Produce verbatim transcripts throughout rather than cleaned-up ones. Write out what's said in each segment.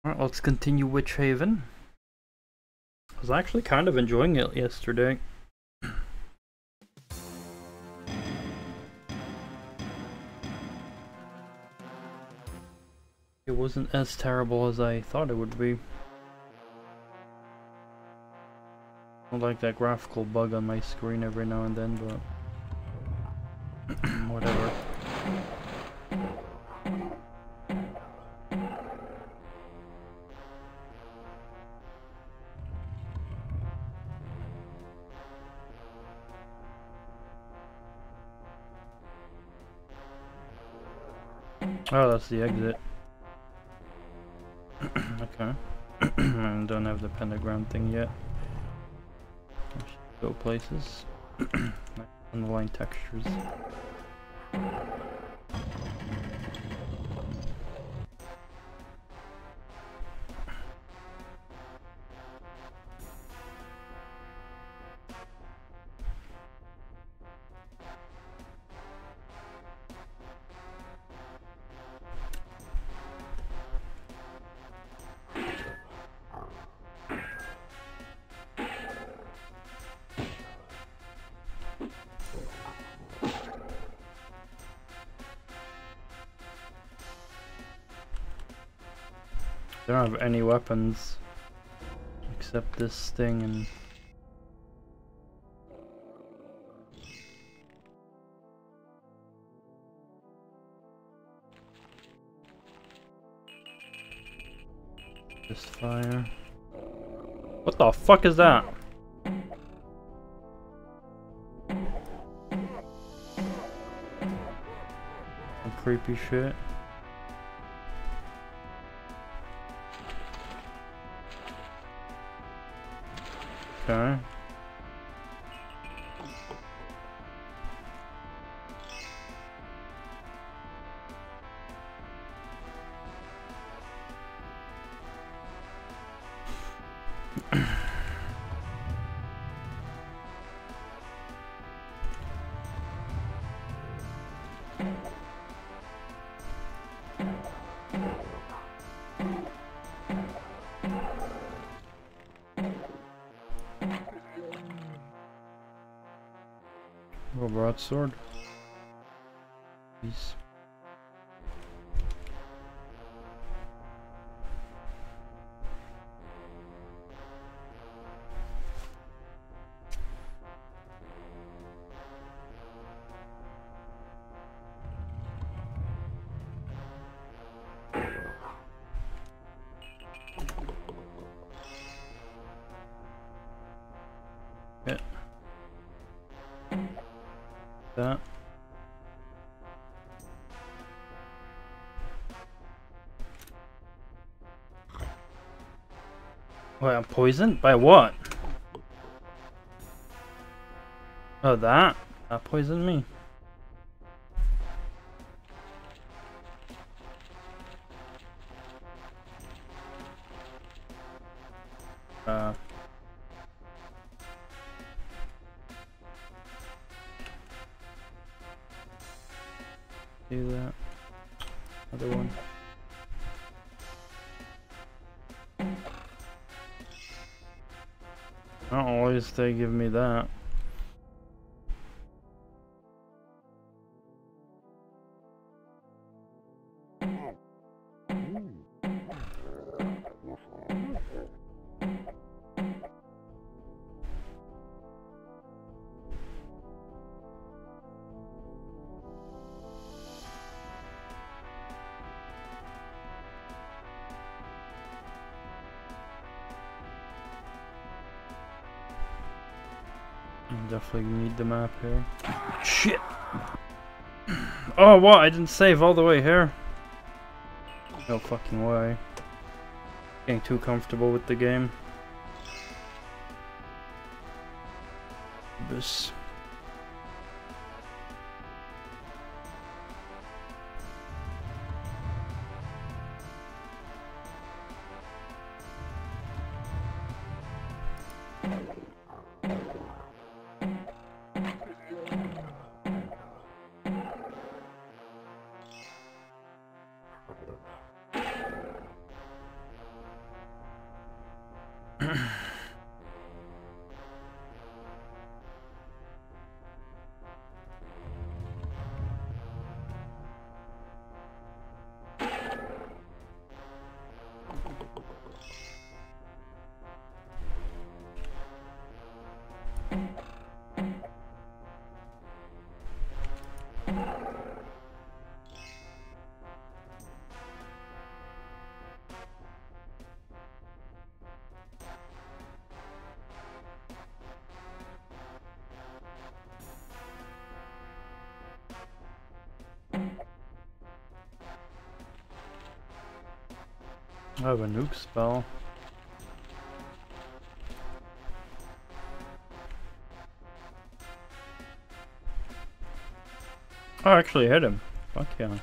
Alright, let's continue Witch Haven. I was actually kind of enjoying it yesterday. It wasn't as terrible as I thought it would be. I like that graphical bug on my screen every now and then, but whatever. Oh, that's the exit. Okay. I don't have the pentagram thing yet. I should go places. Underline textures. I don't have any weapons except this thing and just fire. What the fuck is that? Some creepy shit. Okay. A broadsword. Peace. Yeah. That. Wait, I'm poisoned? By what? Oh, that? That poisoned me. Uh. Do that. Other one. Not always they give me that. Definitely need the map here. Shit! Oh, what? I didn't save all the way here. No fucking way. Getting too comfortable with the game. This. I have a nuke spell. Oh, I actually hit him. Fuck yeah.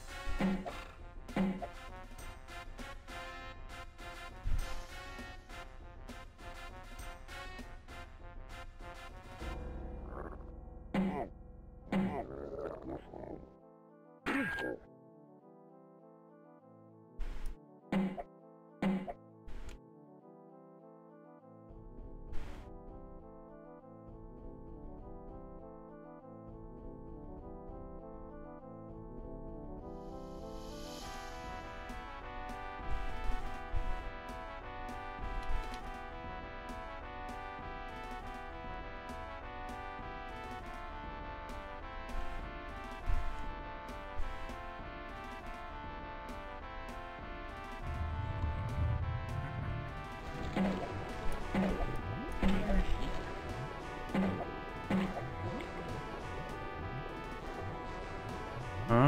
Huh?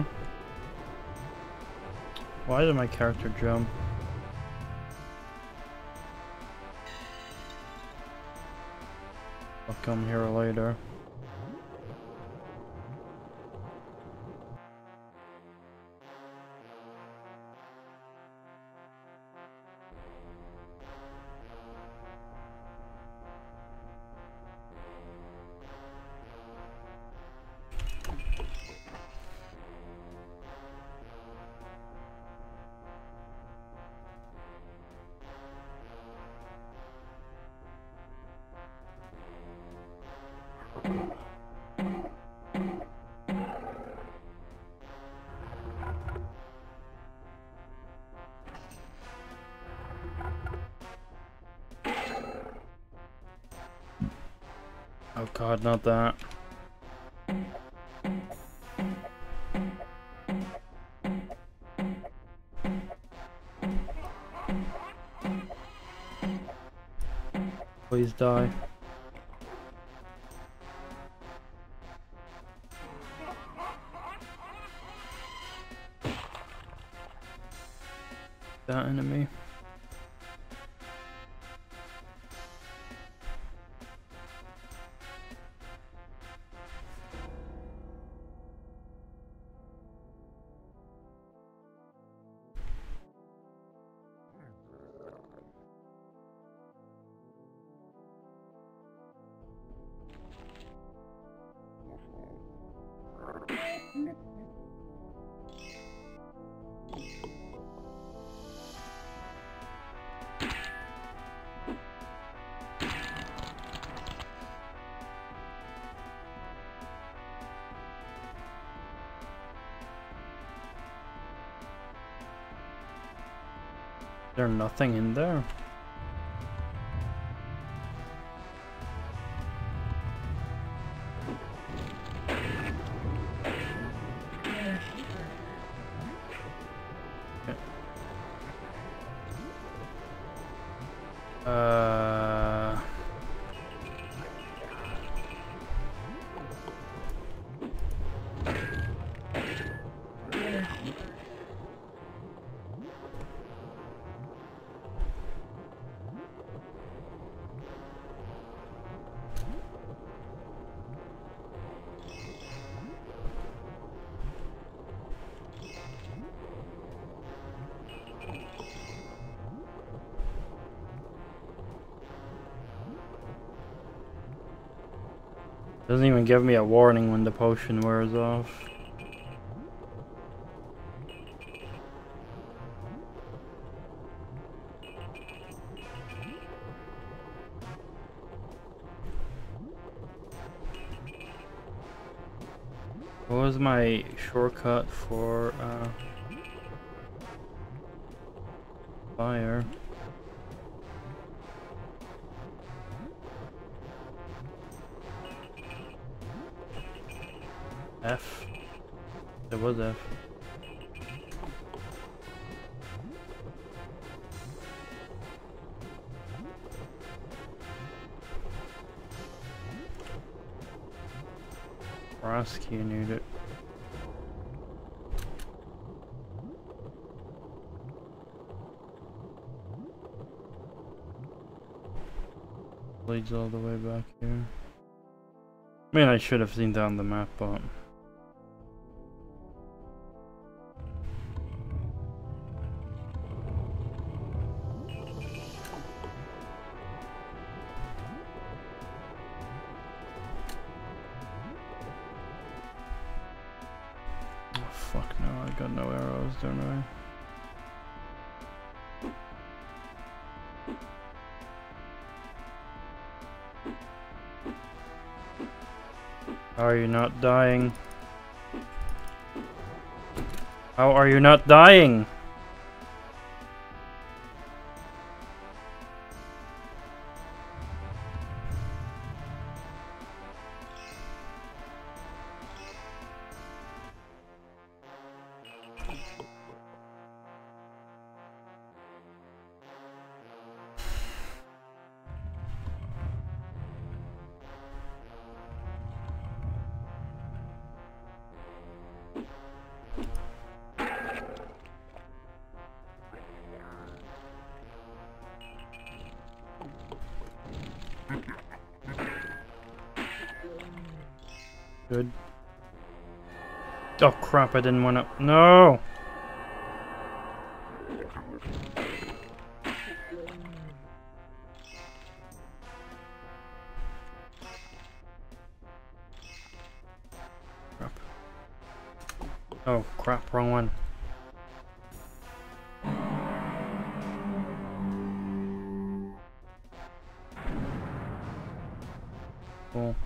Why did my character jump? I'll come here later. Oh god, not that. Please die. That enemy. There's nothing in there. Uh... Doesn't even give me a warning when the potion wears off. What was my shortcut for uh, fire? F. It was F. Roski need it. Leads all the way back here. I mean, I should have seen that on the map, but oh fuck no, I got no arrows, don't I? How are you not dying? How are you not dying? Good. Oh crap, I didn't want to. No! Crap. Oh crap, wrong one. Cool.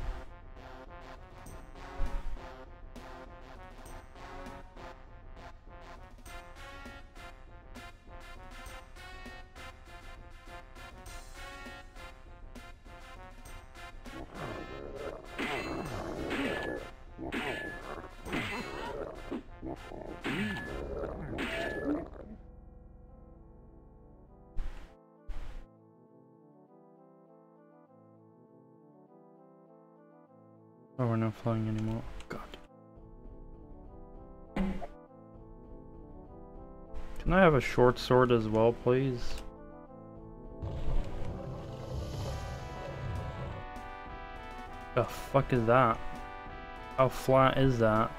Oh, we're not flying anymore. God. Can I have a short sword as well, please? The fuck is that? How flat is that?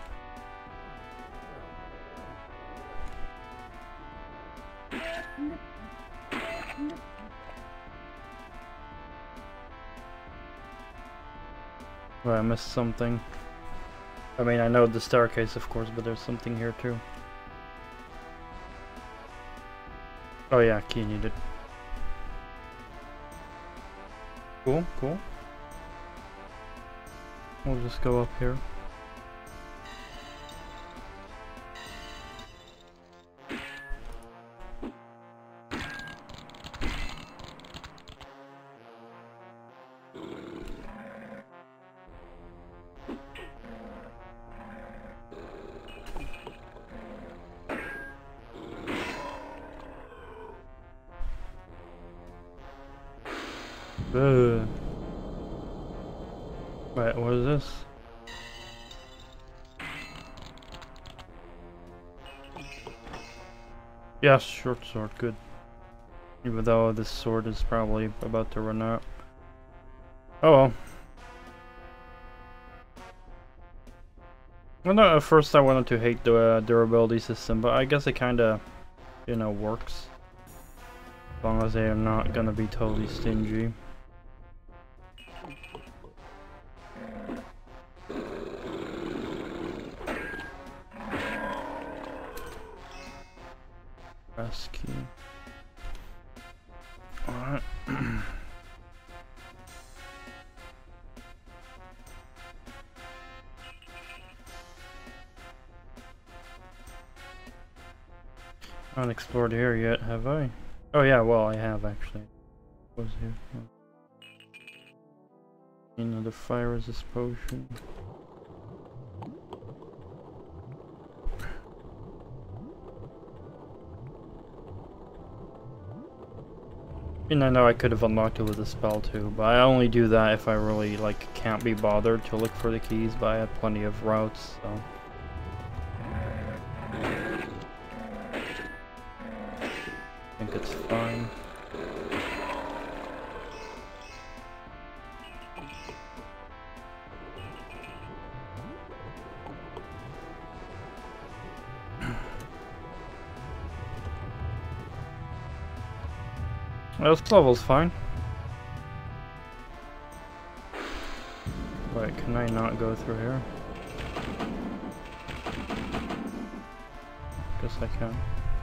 Oh, I missed something. I mean, I know the staircase, of course, but there's something here too. Oh yeah, key needed. Cool, cool. We'll just go up here. Ugh. Wait, what is this? Yes, short sword, good. Even though this sword is probably about to run out. Oh well. Well, no, at first I wanted to hate the uh, durability system, but I guess it kinda, you know, works. As long as they are not gonna be totally stingy. Rescue. Alright. I haven't explored here yet, have I? Oh yeah, well I have actually. Was here? Another fire resist potion. And I know I could have unlocked it with a spell too, but I only do that if I really like can't be bothered to look for the keys, but I have plenty of routes, so. I think it's fine. Well, this level's fine. Wait, can I not go through here? Guess I can.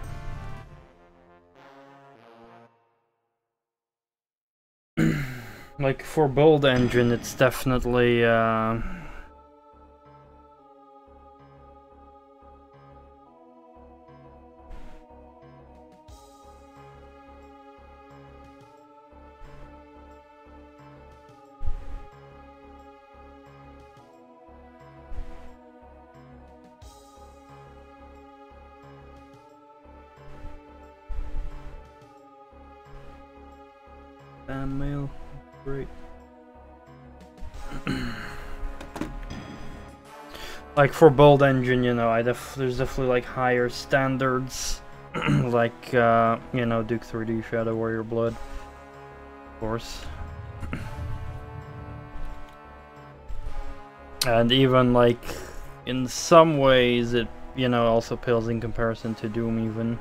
Like, for Build Engine, it's definitely, uh... fan mail. Great. Like for Build Engine, you know, I def there's definitely like higher standards, like uh, you know, Duke three D Shadow Warrior Blood, of course, and even like in some ways it, you know, also pales in comparison to Doom even.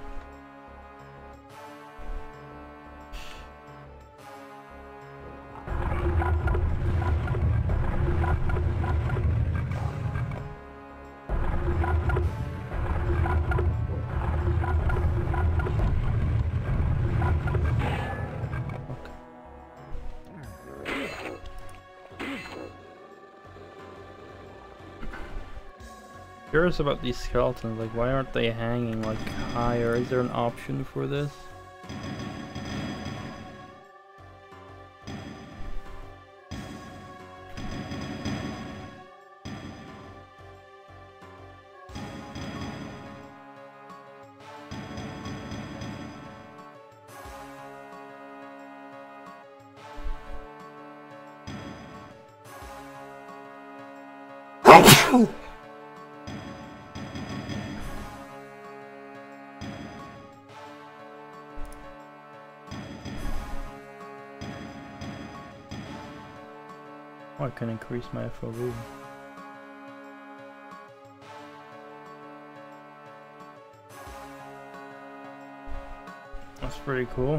Curious about these skeletons, like why aren't they hanging like higher? Is there an option for this? Oh, I can increase my F O V. That's pretty cool.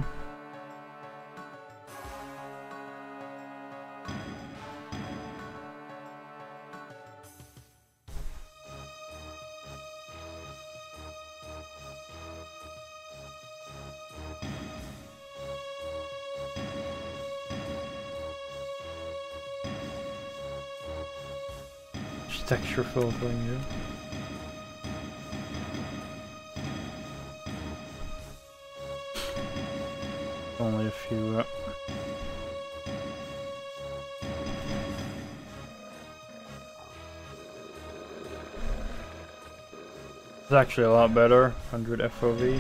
Texture filtering here. Only a few. Uh, it's actually a lot better. one hundred F O V.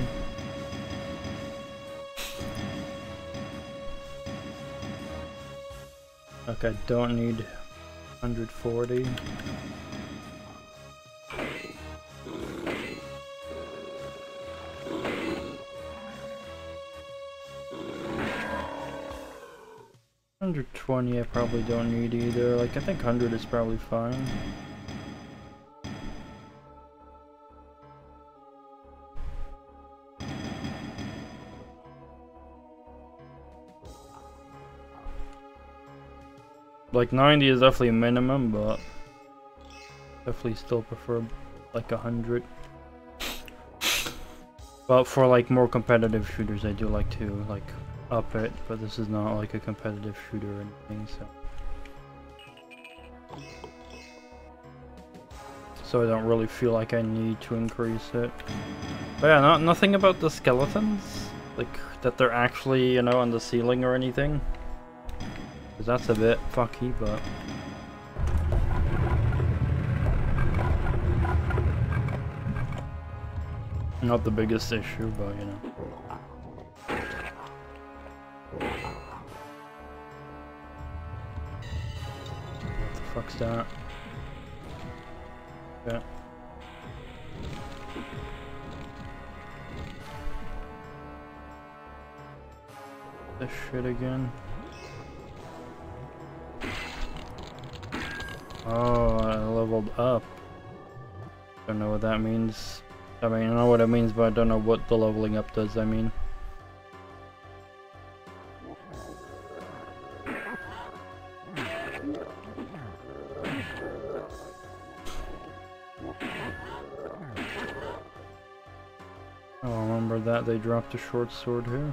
Okay, I don't need one hundred forty. one hundred twenty I probably don't need either. Like, I think one hundred is probably fine. Like, ninety is definitely a minimum, but definitely still prefer like one hundred. But for like more competitive shooters, I do like to like up it, but this is not like a competitive shooter or anything, so. so I don't really feel like I need to increase it. But yeah, not nothing about the skeletons, like that they're actually, you know, on the ceiling or anything. 'Cause that's a bit fucky, but not the biggest issue, but you know. What the fuck's that? Yeah. This shit again. Oh, I leveled up. Don't know what that means. I mean, I know what it means, but I don't know what the leveling up does, I mean. Oh, remember that they dropped a short sword here.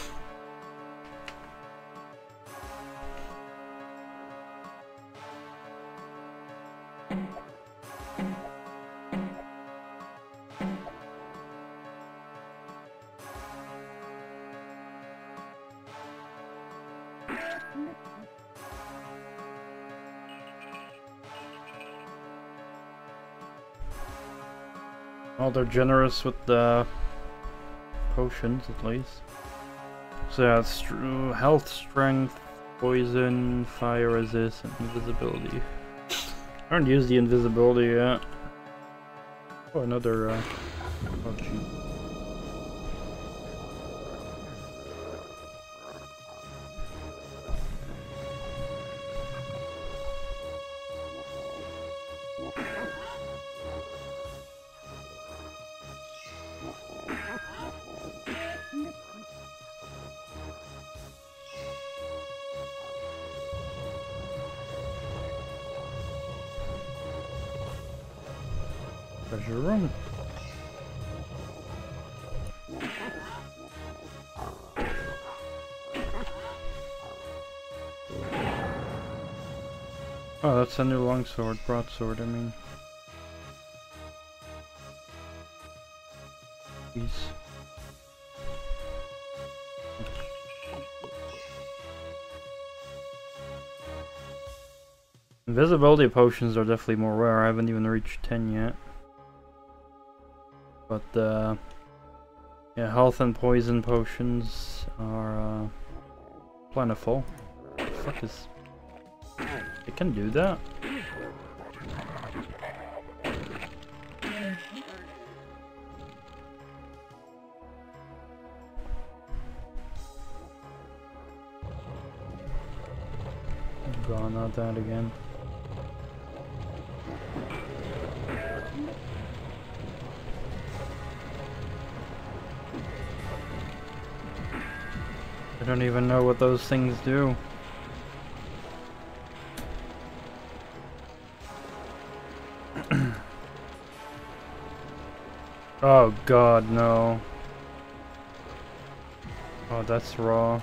Well, they're generous with the potions, at least. So yeah, it's true. Health, strength, poison, fire resist, and invisibility. I haven't used the invisibility yet. Oh, another, uh... oh, gee. Treasure room. Oh, that's a new longsword, broadsword, I mean. Jeez. Invisibility potions are definitely more rare. I haven't even reached ten yet. But, uh, yeah, health and poison potions are, uh, plentiful. What the fuck is... It can do that? God, not that again. I don't even know what those things do. Oh god, no. Oh, that's raw.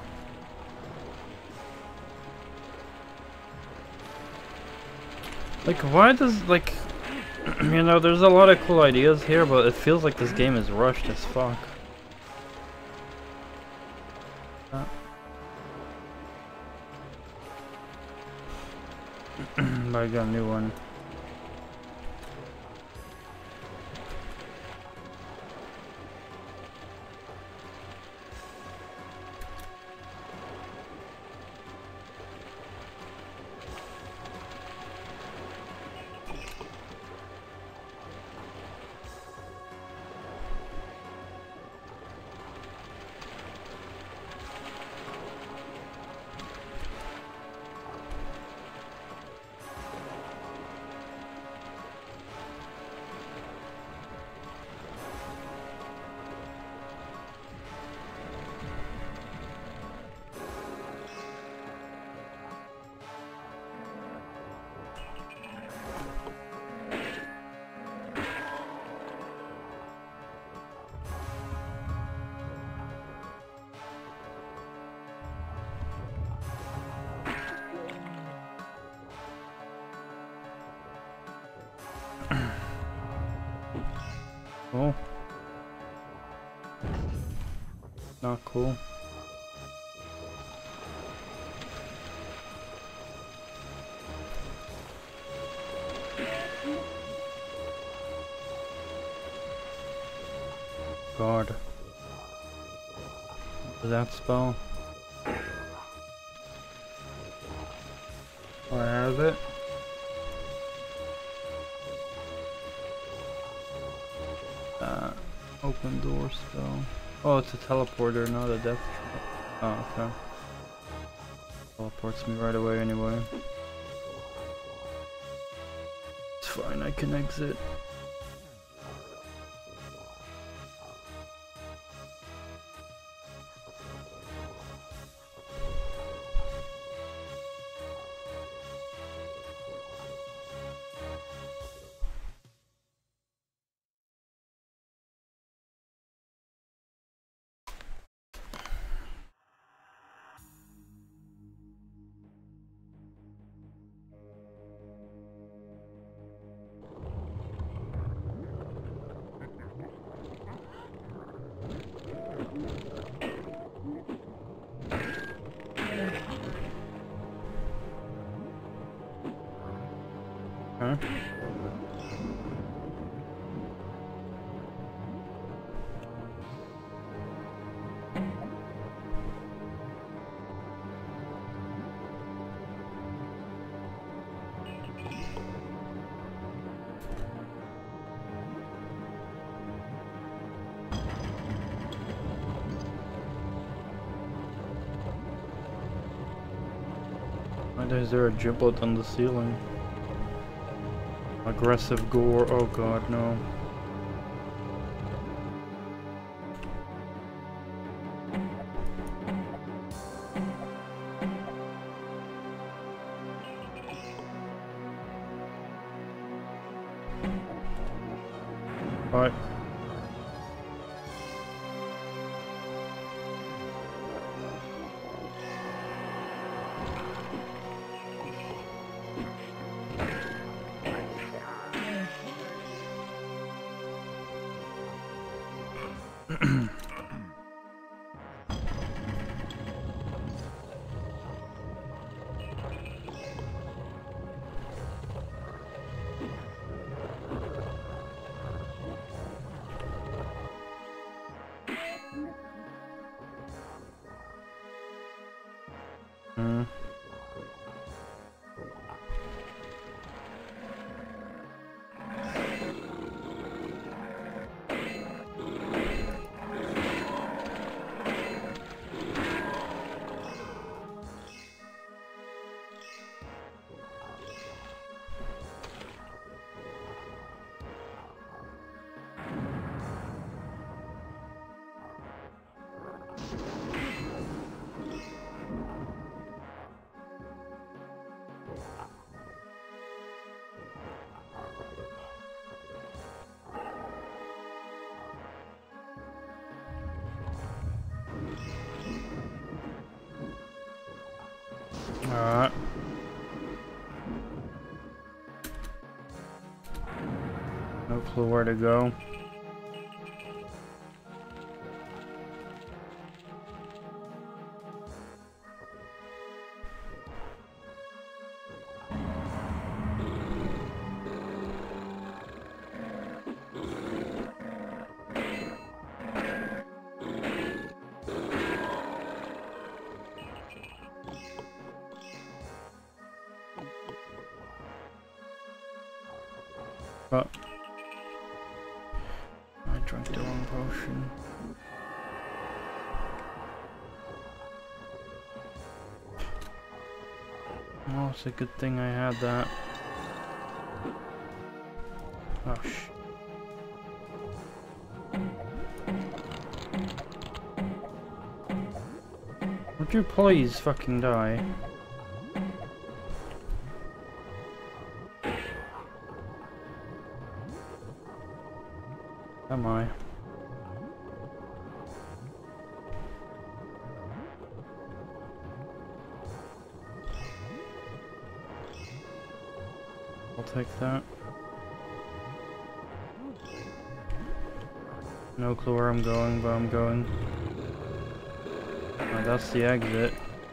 Like, why does, like... you know, there's a lot of cool ideas here, but it feels like this game is rushed as fuck. Uh. But I got a new one. Oh. Not cool. God. What was that spell? Oh, I have it. Uh, open door spell. Oh, it's a teleporter, not a death trap. Oh, okay. Teleports me right away anyway. It's fine, I can exit. Huh? Why is there a giblet on the ceiling? Aggressive gore, oh god, no. Alright. Hmm. Alright. No clue where to go. Oh. I drank the wrong potion. Oh, it's a good thing I had that. Oh, sh. Would you please fucking die? Am I? I'll take that. No clue where I'm going, but I'm going. Oh, that's the exit.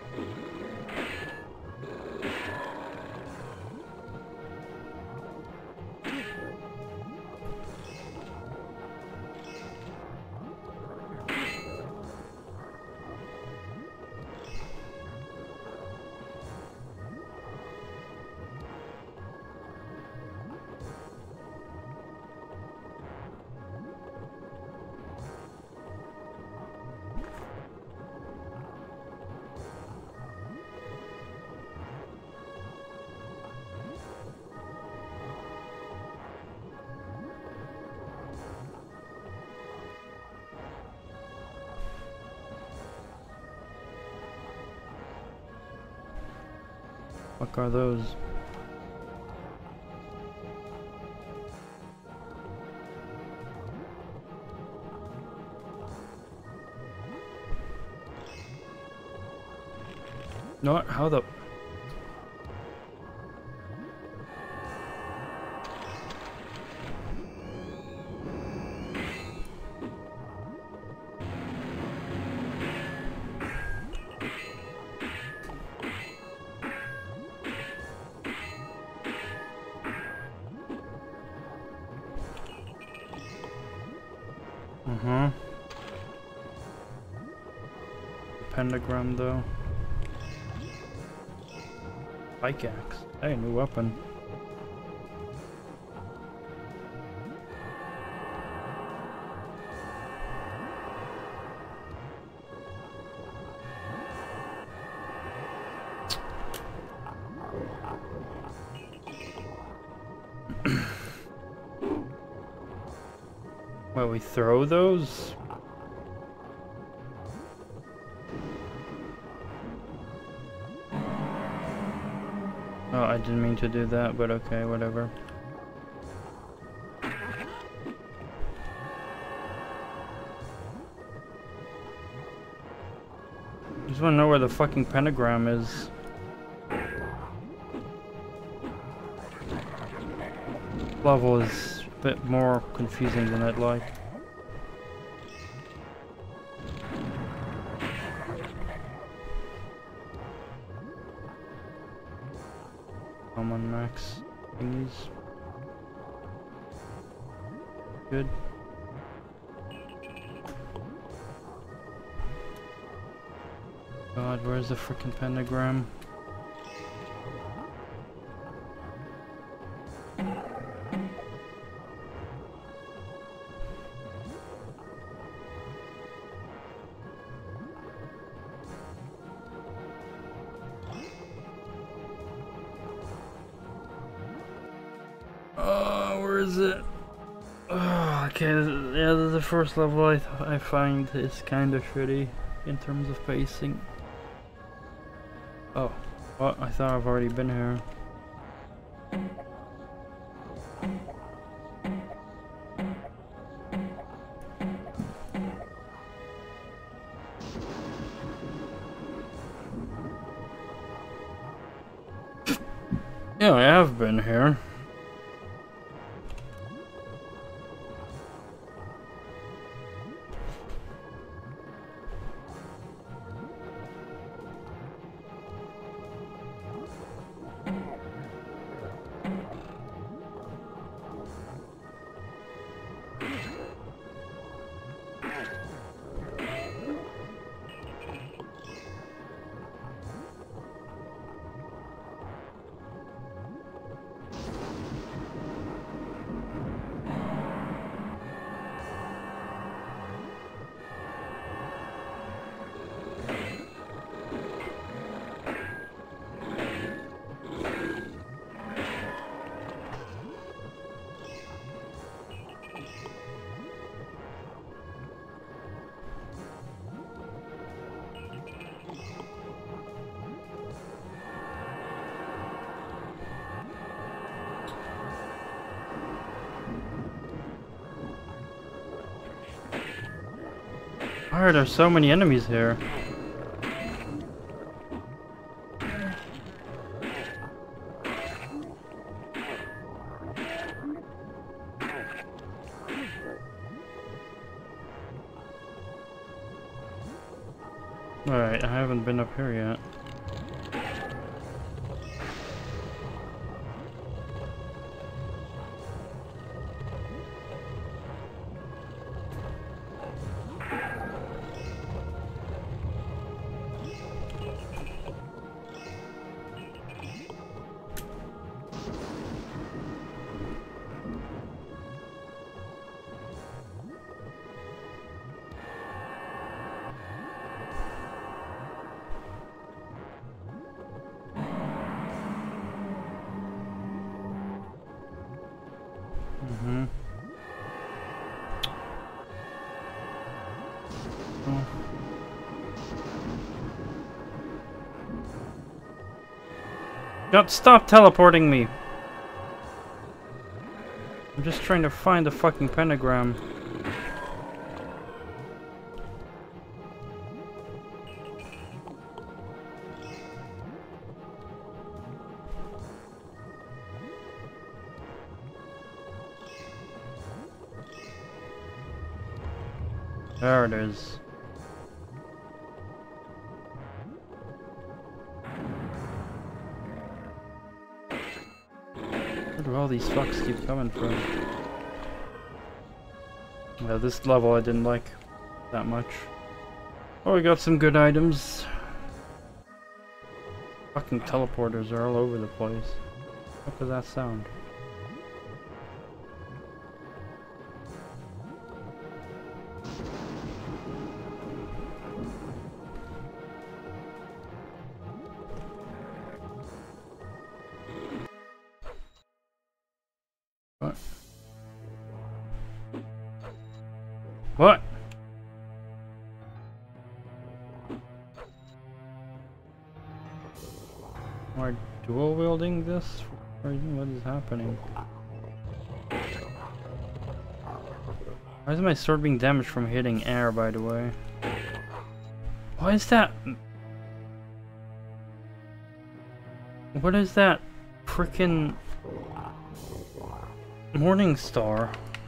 What are those? No, how the... Uh-huh. Pentagram though. Pike axe. Hey, new weapon. Well, we throw those? Oh, I didn't mean to do that, but okay, whatever. Just wanna know where the fucking pentagram is. Level is a bit more confusing than I'd like. Come on, max thingies. Good. God, where's the frickin' pentagram? Oh, where is it? Oh, okay, yeah, the first level I, th I find is kind of shitty in terms of pacing. Oh, what? I thought I've already been here. Yeah, I have been here. Why are there so many enemies here? Alright, I haven't been up here yet. Mm-hmm. Oh. God, stop teleporting me! I'm just trying to find the fucking pentagram. There it is. Where do all these fucks keep coming from? Yeah, this level I didn't like that much. Oh, we got some good items. Fucking teleporters are all over the place. What does that sound? What? What? Am I dual wielding this? What is happening? Why is my sword being damaged from hitting air, by the way? Why is that? What is that frickin' Morning Star?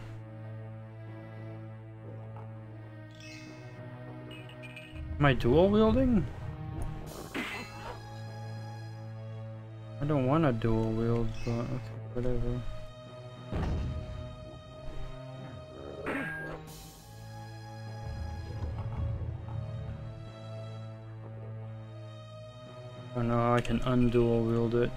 Am I dual wielding? I don't want to dual wield, but okay, whatever. Oh no, I can undual wield it.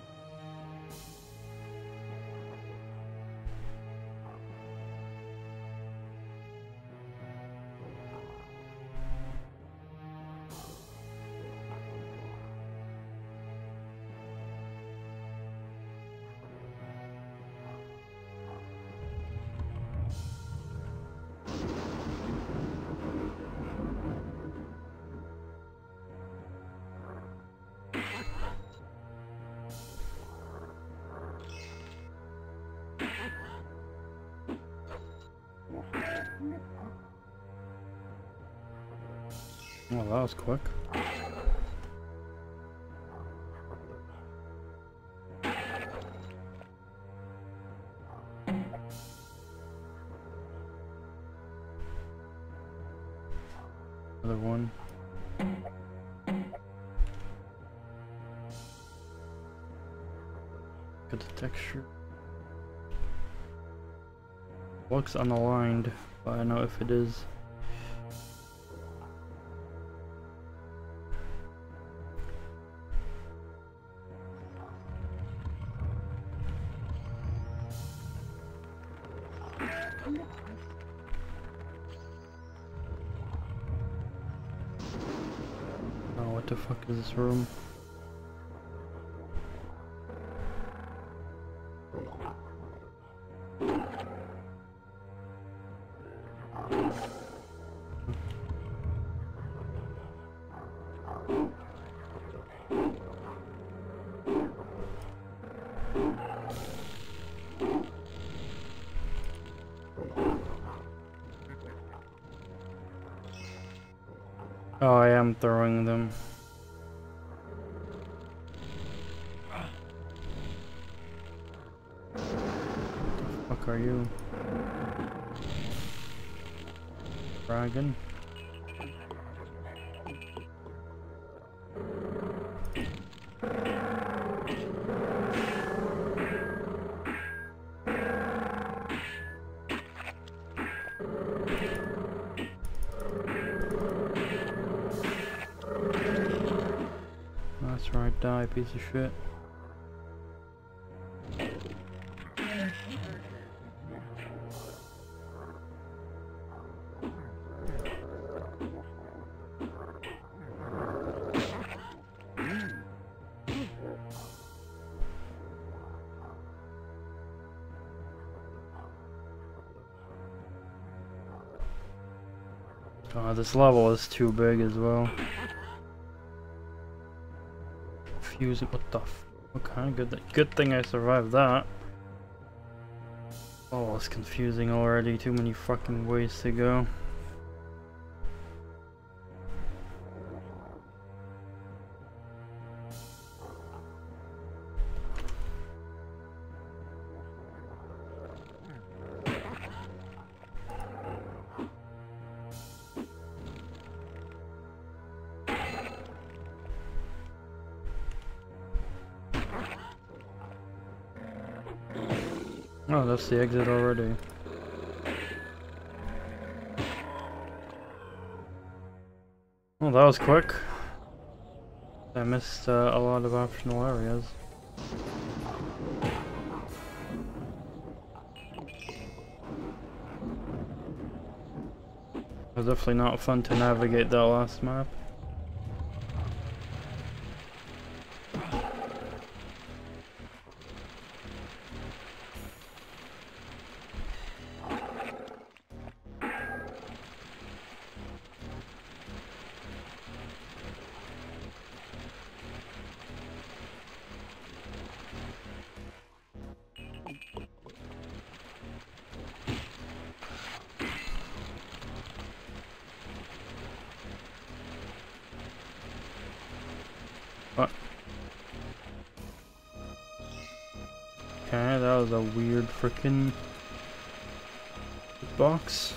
Oh, that was quick. Another one. Look at the texture. Looks unaligned, but I don't know if it is. Oh, what the fuck is this room? Oh, I am throwing them. What the fuck are you? Dragon? That's right, die, piece of shit. Oh, this level is too big as well. Confusing. What the f? Okay, good. Th good thing I survived that. Oh, it's confusing already. Too many fucking ways to go. Oh, that's the exit already. Well, that was quick. I missed uh, a lot of optional areas. It was definitely not fun to navigate that last map. What? Okay, that was a weird frickin' box.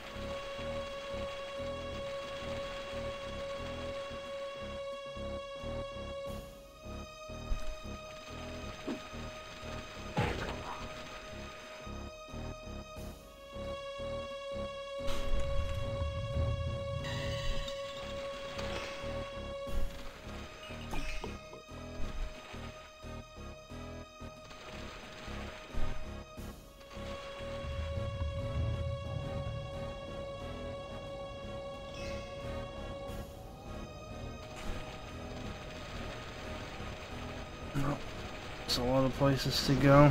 Well, there's a lot of places to go.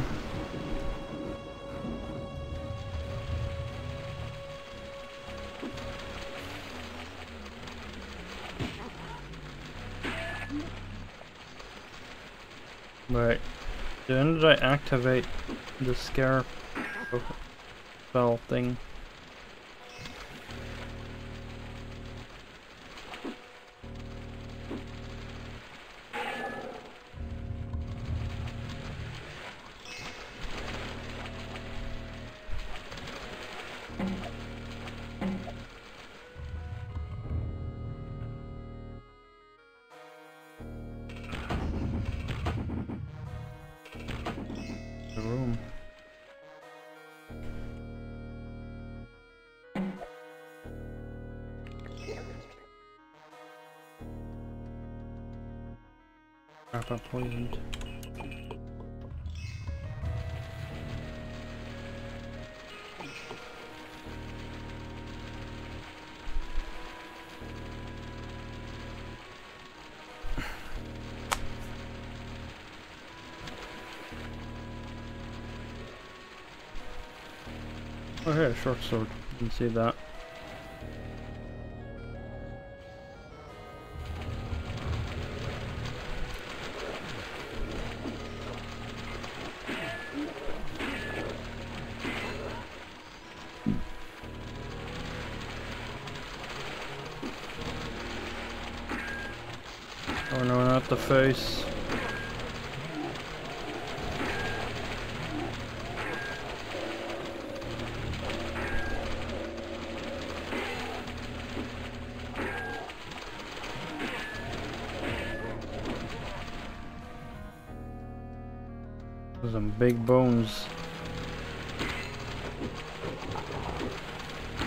Right. When did I activate the scare spell thing? The room. Crap, I'm poisoned. Oh yeah, short sword. You can see that. Oh no, not the face. Some big bones.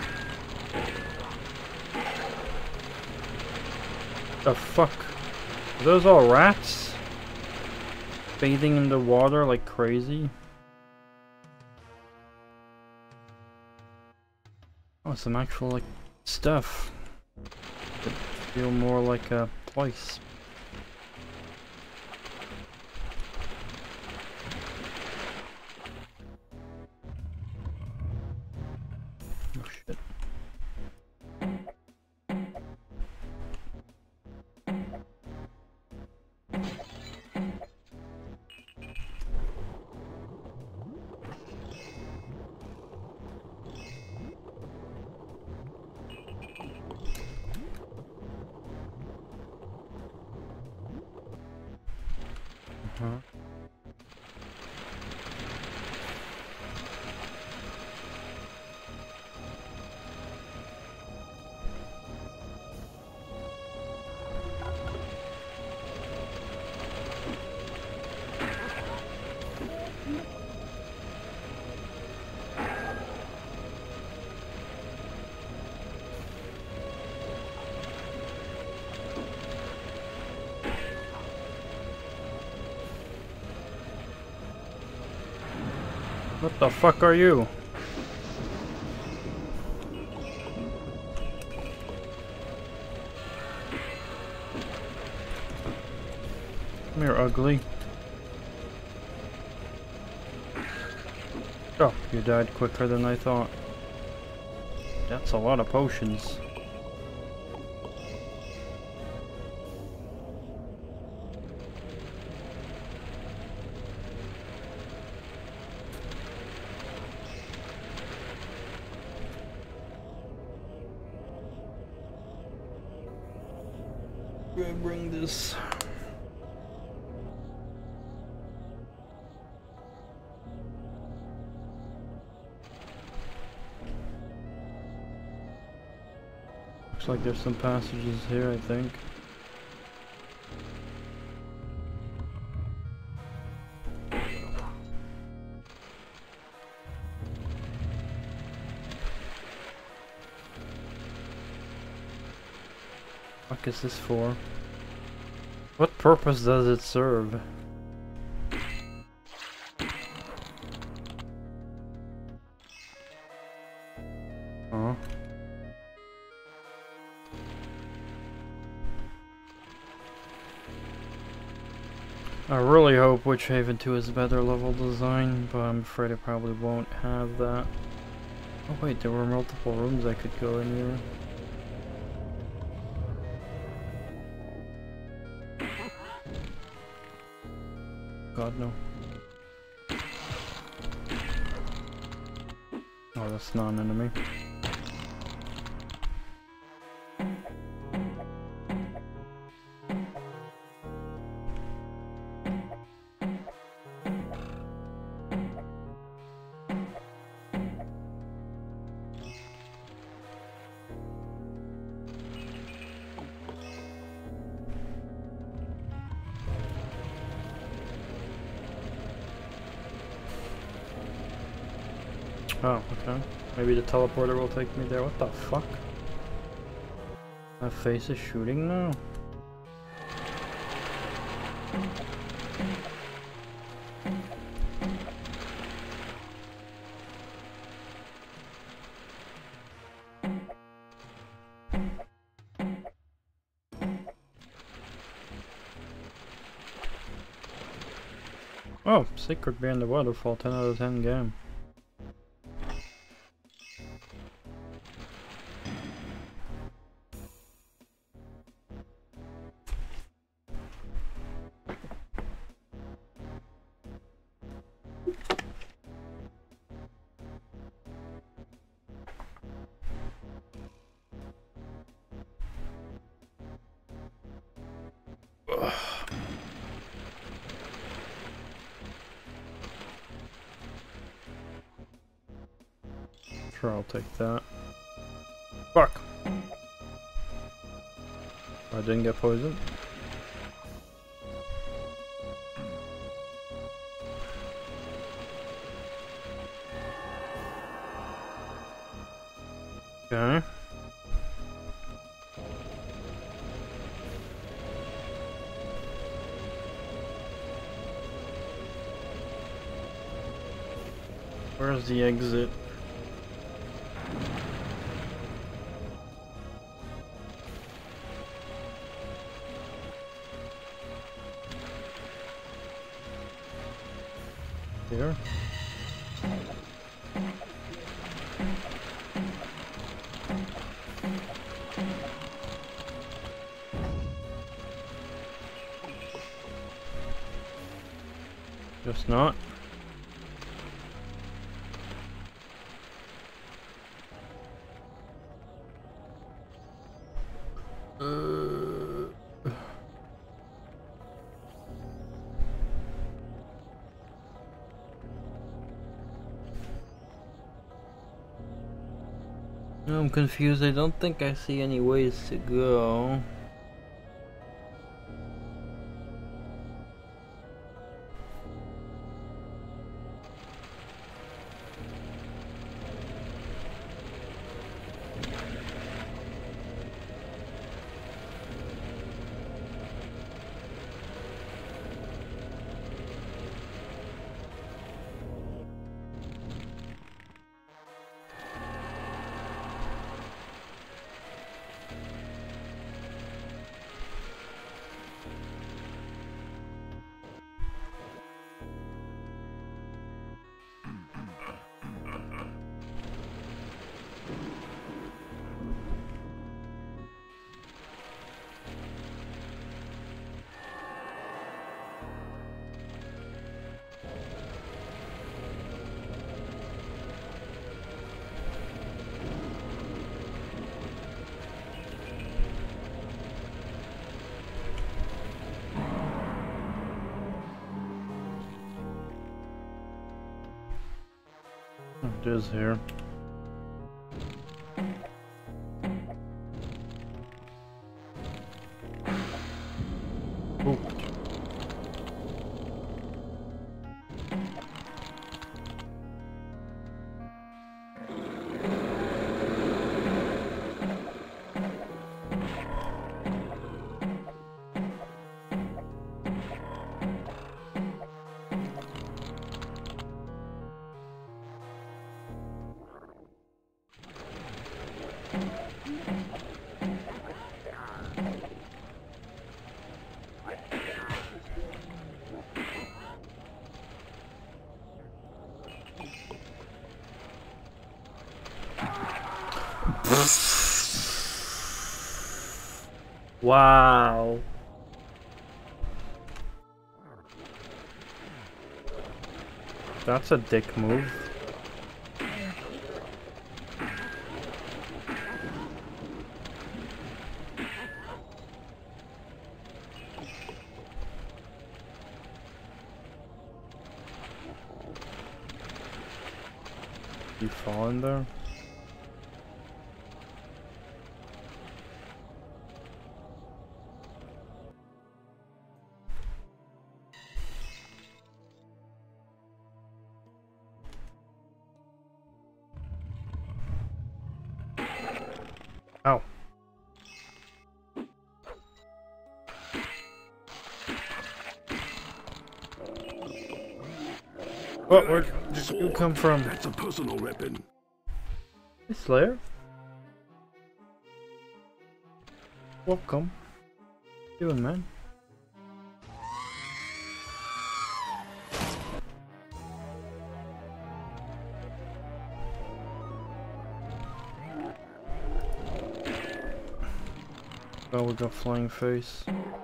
The fuck? Are those all rats? Bathing in the water like crazy? Oh, some actual like stuff. Could feel more like a place. Oh shit. Uh-huh. What the fuck are you? Come here, ugly. Oh, you died quicker than I thought. That's a lot of potions. I'm gonna bring this. Looks like there's some passages here, I think. What is this for? What purpose does it serve? Huh? I really hope Witch Haven two is better level design, but I'm afraid it probably won't have that. Oh wait, there were multiple rooms I could go in here. God, no. Oh, that's not an enemy. Oh, okay. Maybe the teleporter will take me there. What the fuck? My face is shooting now? Oh, secret behind the waterfall, ten out of ten game. Sure, I'll take that. Fuck! I didn't get poisoned. Okay. Where's the exit? Here. Just not. Uh, I'm confused. I don't think I see any ways to go. It is here. Oh. Wow. That's a dick move. You fall in there? Ow. What? Where did you come from? That's a personal weapon. Hey, Slayer. Welcome. What you doing, man? Oh, we got flying face.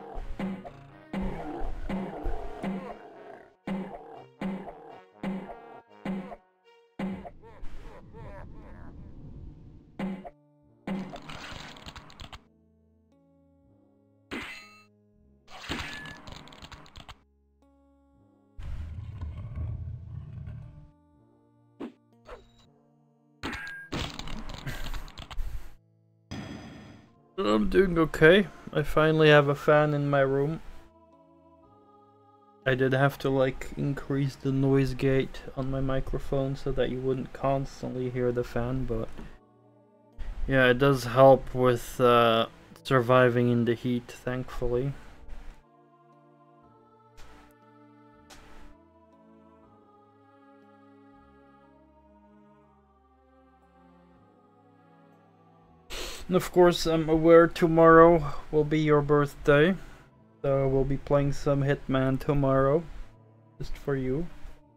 I'm doing okay. I finally have a fan in my room. I did have to like increase the noise gate on my microphone so that you wouldn't constantly hear the fan, but yeah, it does help with uh, surviving in the heat, thankfully. And of course, I'm aware tomorrow will be your birthday, so we'll be playing some Hitman tomorrow, just for you.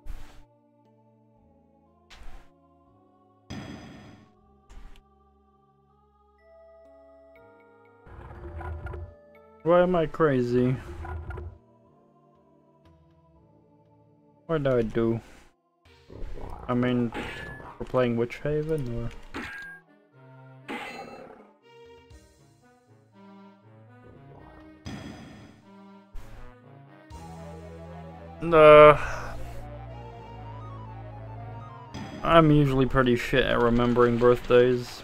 Why am I crazy? What did I do? I mean, we're playing Witch Haven, or? Uh, I'm usually pretty shit at remembering birthdays.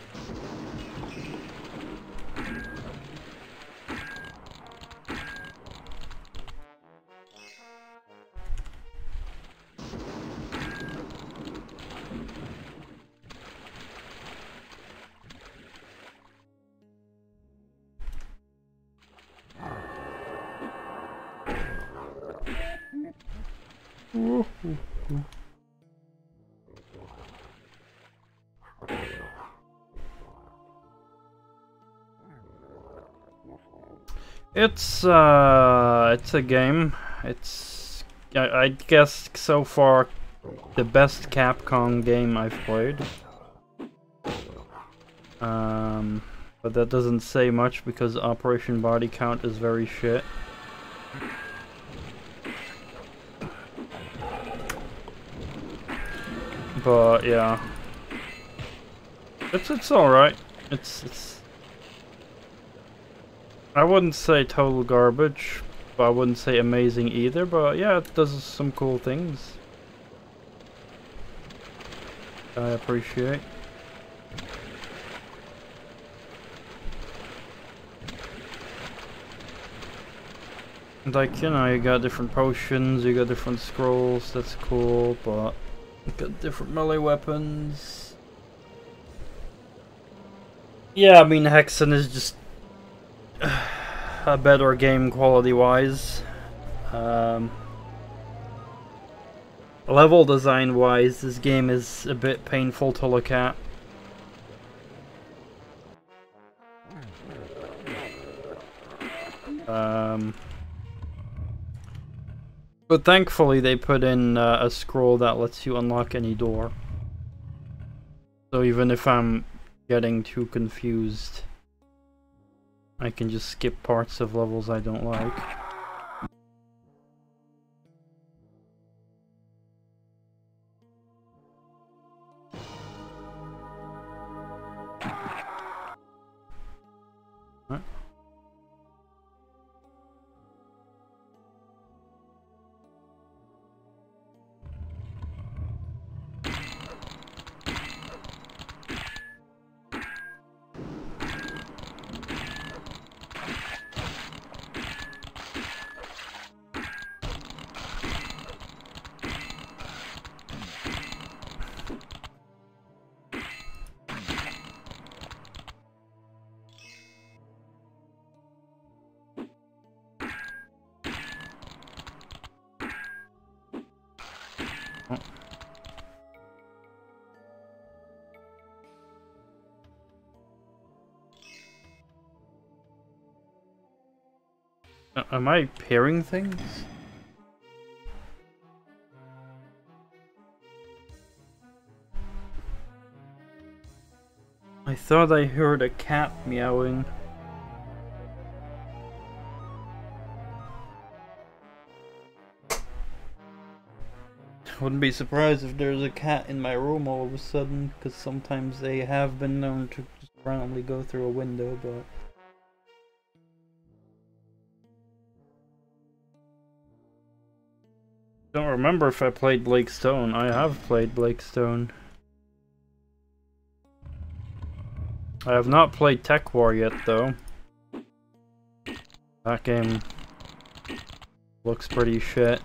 It's uh, it's a game. It's I, I guess so far the best Capcom game I've played. Um, but that doesn't say much because Operation Body Count is very shit. But yeah, it's it's all right. It's it's. I wouldn't say total garbage, but I wouldn't say amazing either. But yeah, it does some cool things. I appreciate. Like, you know, you got different potions, you got different scrolls, that's cool, but you got different melee weapons. Yeah, I mean, Hexen is just a better game quality-wise. Um, level design-wise, this game is a bit painful to look at. Um... But thankfully they put in uh, a scroll that lets you unlock any door. So even if I'm getting too confused, I can just skip parts of levels I don't like. Huh? Uh, am I hearing things? I thought I heard a cat meowing. Wouldn't be surprised if there's a cat in my room all of a sudden, because sometimes they have been known to just randomly go through a window, but... Don't remember if I played Blake Stone. I have played Blake Stone. I have not played Tech War yet, though. That game looks pretty shit.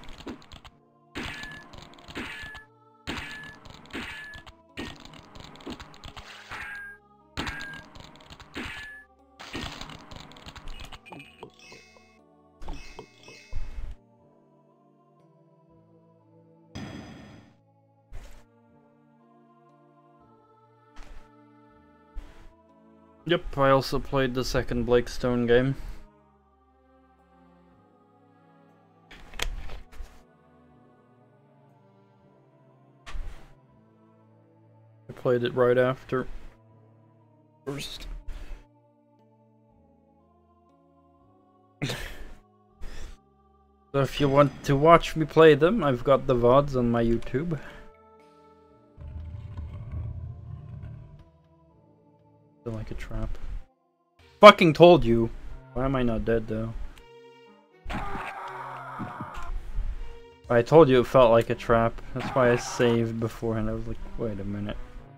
Yep, I also played the second Blake Stone game. I played it right after. First. So if you want to watch me play them, I've got the V O Ds on my YouTube. Feel like a trap. Fucking told you. Why am I not dead though? I told you it felt like a trap. That's why I saved beforehand. I was like, wait a minute.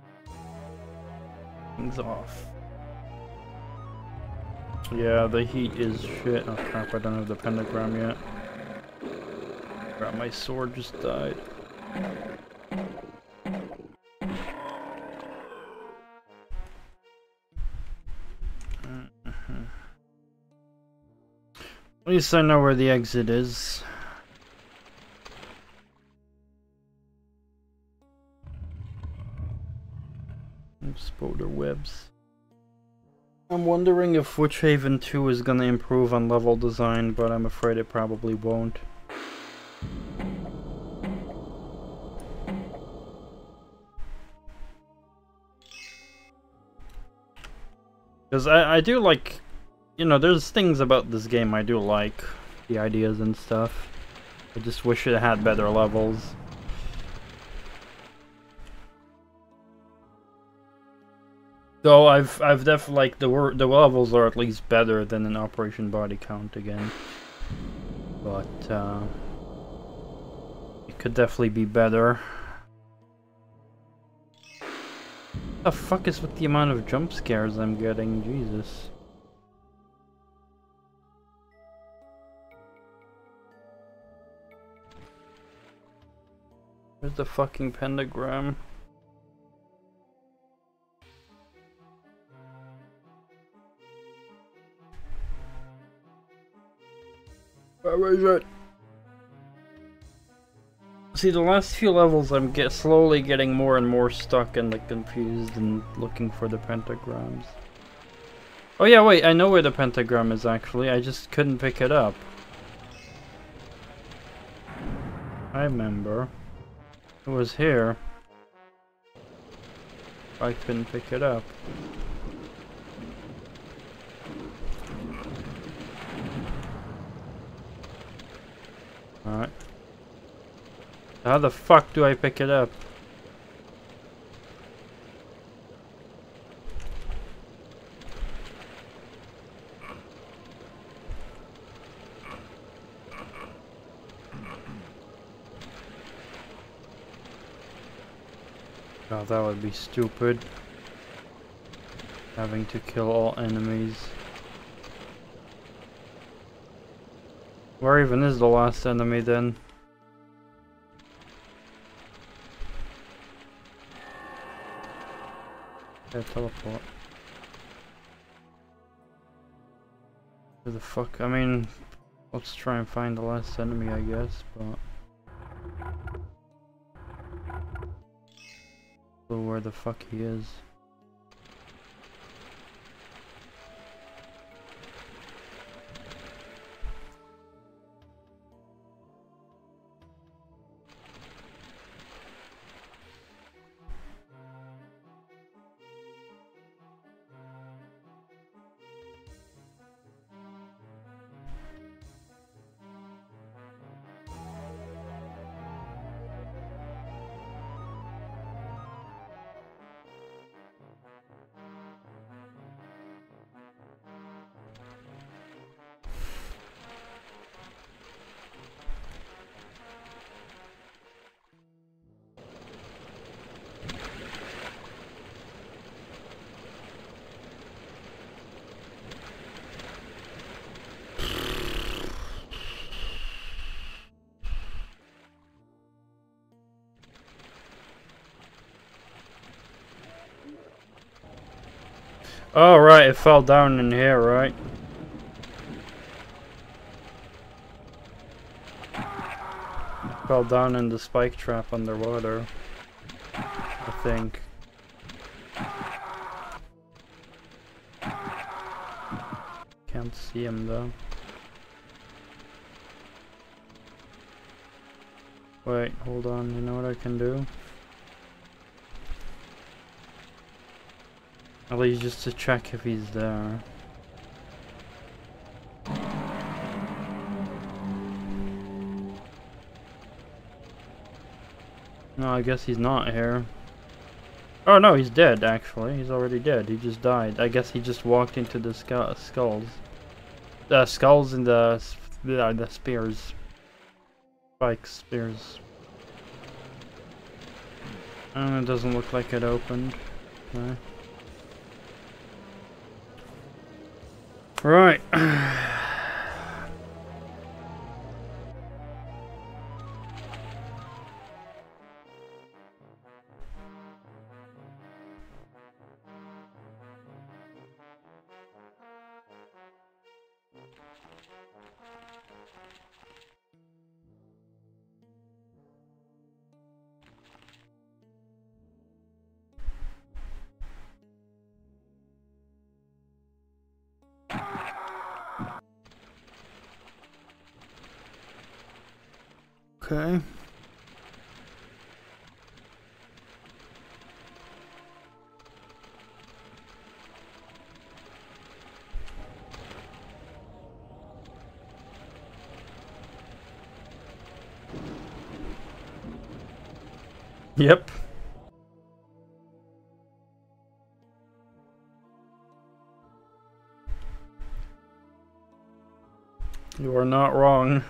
Things off. Yeah, the heat is shit. Oh crap, I don't have the pentagram yet. Crap, my sword just died. At least I know where the exit is. Spider webs. I'm wondering if Witch Haven two is gonna improve on level design, but I'm afraid it probably won't. Because I, I do like, you know, there's things about this game I do like, the ideas and stuff. I just wish it had better levels. Though I've I've definitely like the wor the levels are at least better than in Operation Body Count again, but uh, it could definitely be better. What the fuck is with the amount of jump scares I'm getting? Jesus. Where's the fucking pentagram? Where is it? See, the last few levels I'm get slowly getting more and more stuck and like confused and looking for the pentagrams. Oh yeah, wait, I know where the pentagram is actually, I just couldn't pick it up. I remember. It was here. I couldn't pick it up. Alright. How the fuck do I pick it up? Oh, that would be stupid. Having to kill all enemies. Where even is the last enemy then? Yeah, teleport. Where the fuck? I mean, let's try and find the last enemy, I guess, but... So where the fuck he is. Oh, right, it fell down in here, right? It fell down in the spike trap underwater, I think. see him though. Wait, hold on, you know what I can do? At least just to check if he's there. No, I guess he's not here. Oh no, he's dead actually. He's already dead. He just died. I guess he just walked into the sku skulls. The skulls and the, uh, the spears. Spikes, spears. And it doesn't look like it opened. Okay. Right. Okay. Yep. You are not wrong.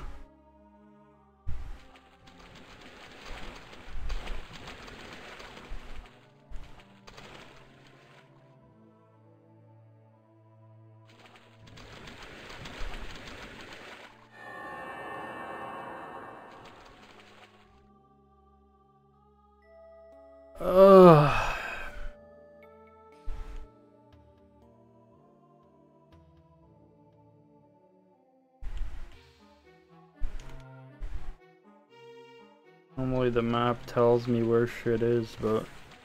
Ugh. Normally the map tells me where shit is, but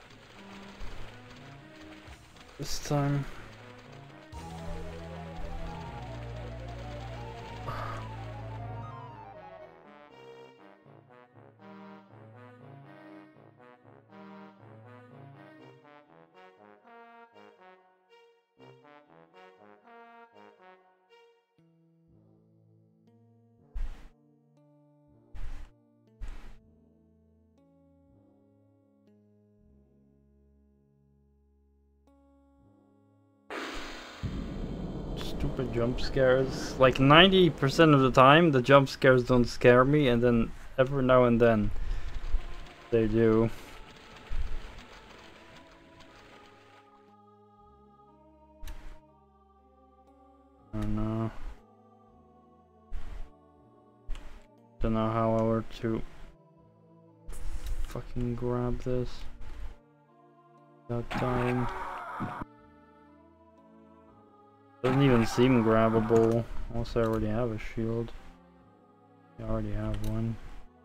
this time stupid jump scares. Like ninety percent of the time the jump scares don't scare me, and then every now and then they do. I don't know. Don't know how I were to fucking grab this without dying. Doesn't even seem grabbable, unless I already have a shield. I already have one.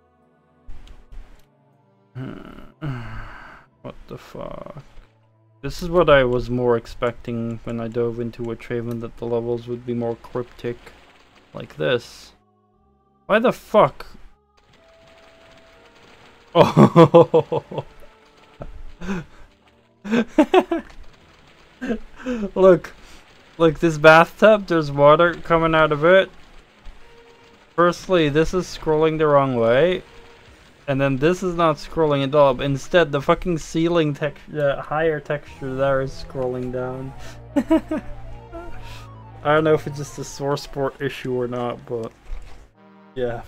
What the fuck? This is what I was more expecting when I dove into Witchhaven, that the levels would be more cryptic, like this. Why the fuck? Oh! Look! Look, this bathtub, there's water coming out of it. Firstly, this is scrolling the wrong way. And then this is not scrolling at all. Instead, the fucking ceiling texture, uh, higher texture there is scrolling down. I don't know if it's just a source port issue or not, but yeah.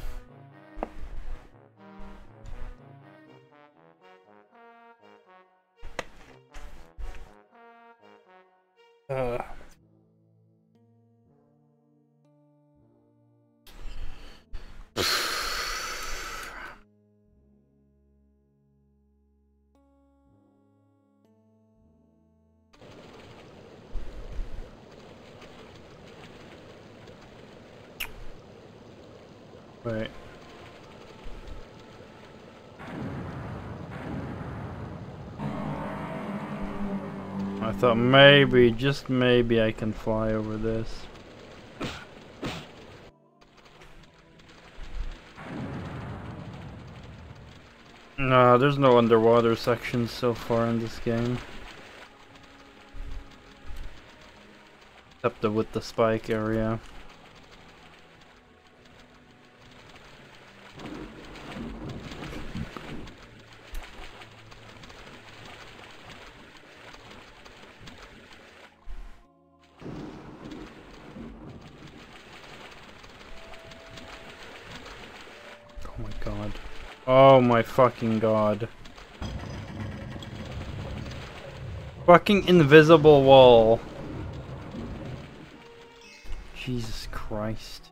Uh. Right. I thought maybe, just maybe I can fly over this. No, there's no underwater sections so far in this game. Except the with the spike area. Oh my god. Oh my fucking god. Fucking invisible wall. Jesus Christ.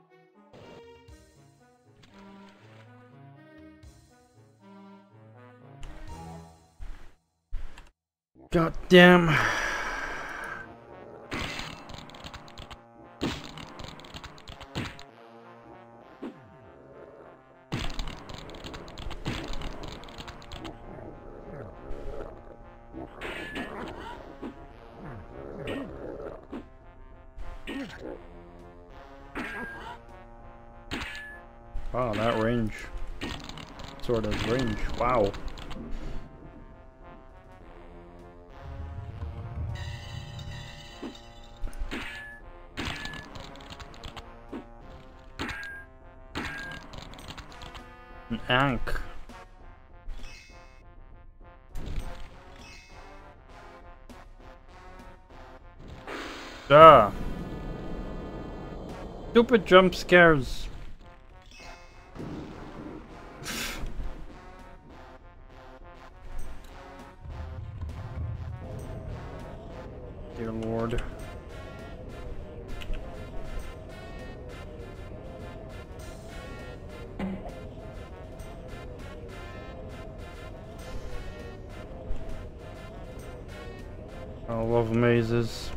God damn. Wow, that range. Sort of range. Wow. An ankh. Ah. Stupid jump scares. Dear Lord. I love mazes.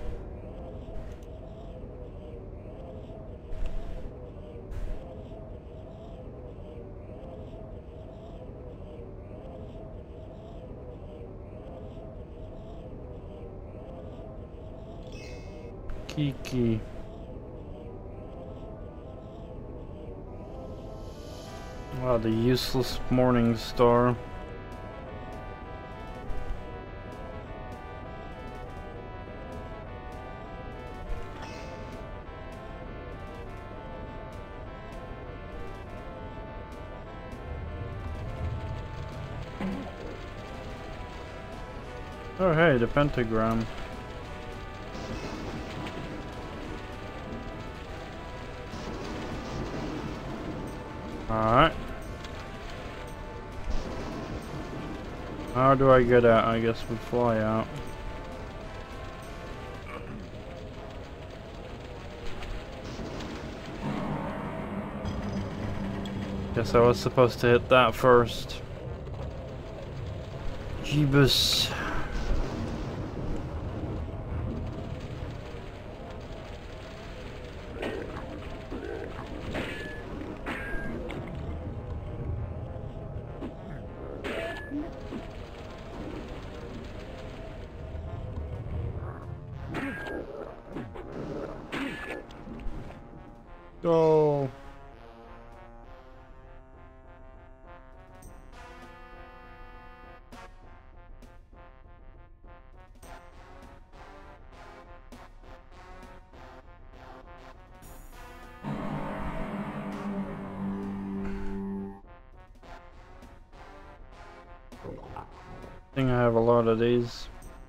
Kiki. Wow, the useless morning star. Oh hey, the pentagram. Alright. How do I get out? I guess we fly out. Guess I was supposed to hit that first. Jeebus. Go. I think I have a lot of these.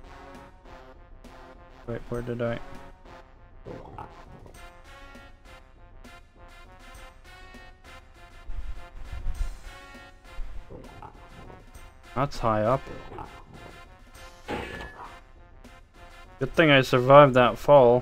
Wait, where did I? That's high up. Good thing I survived that fall.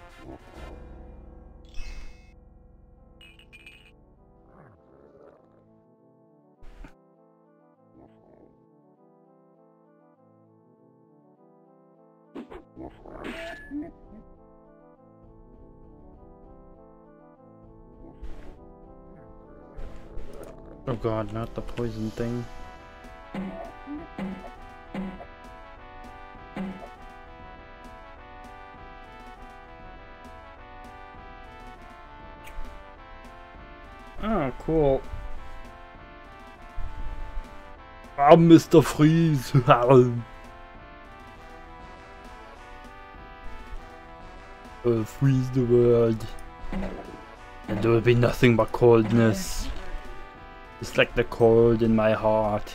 Oh god, not the poison thing. Oh, cool. I'm Mister Freeze. I'll freeze the world. And there will be nothing but coldness. It's like the cold in my heart.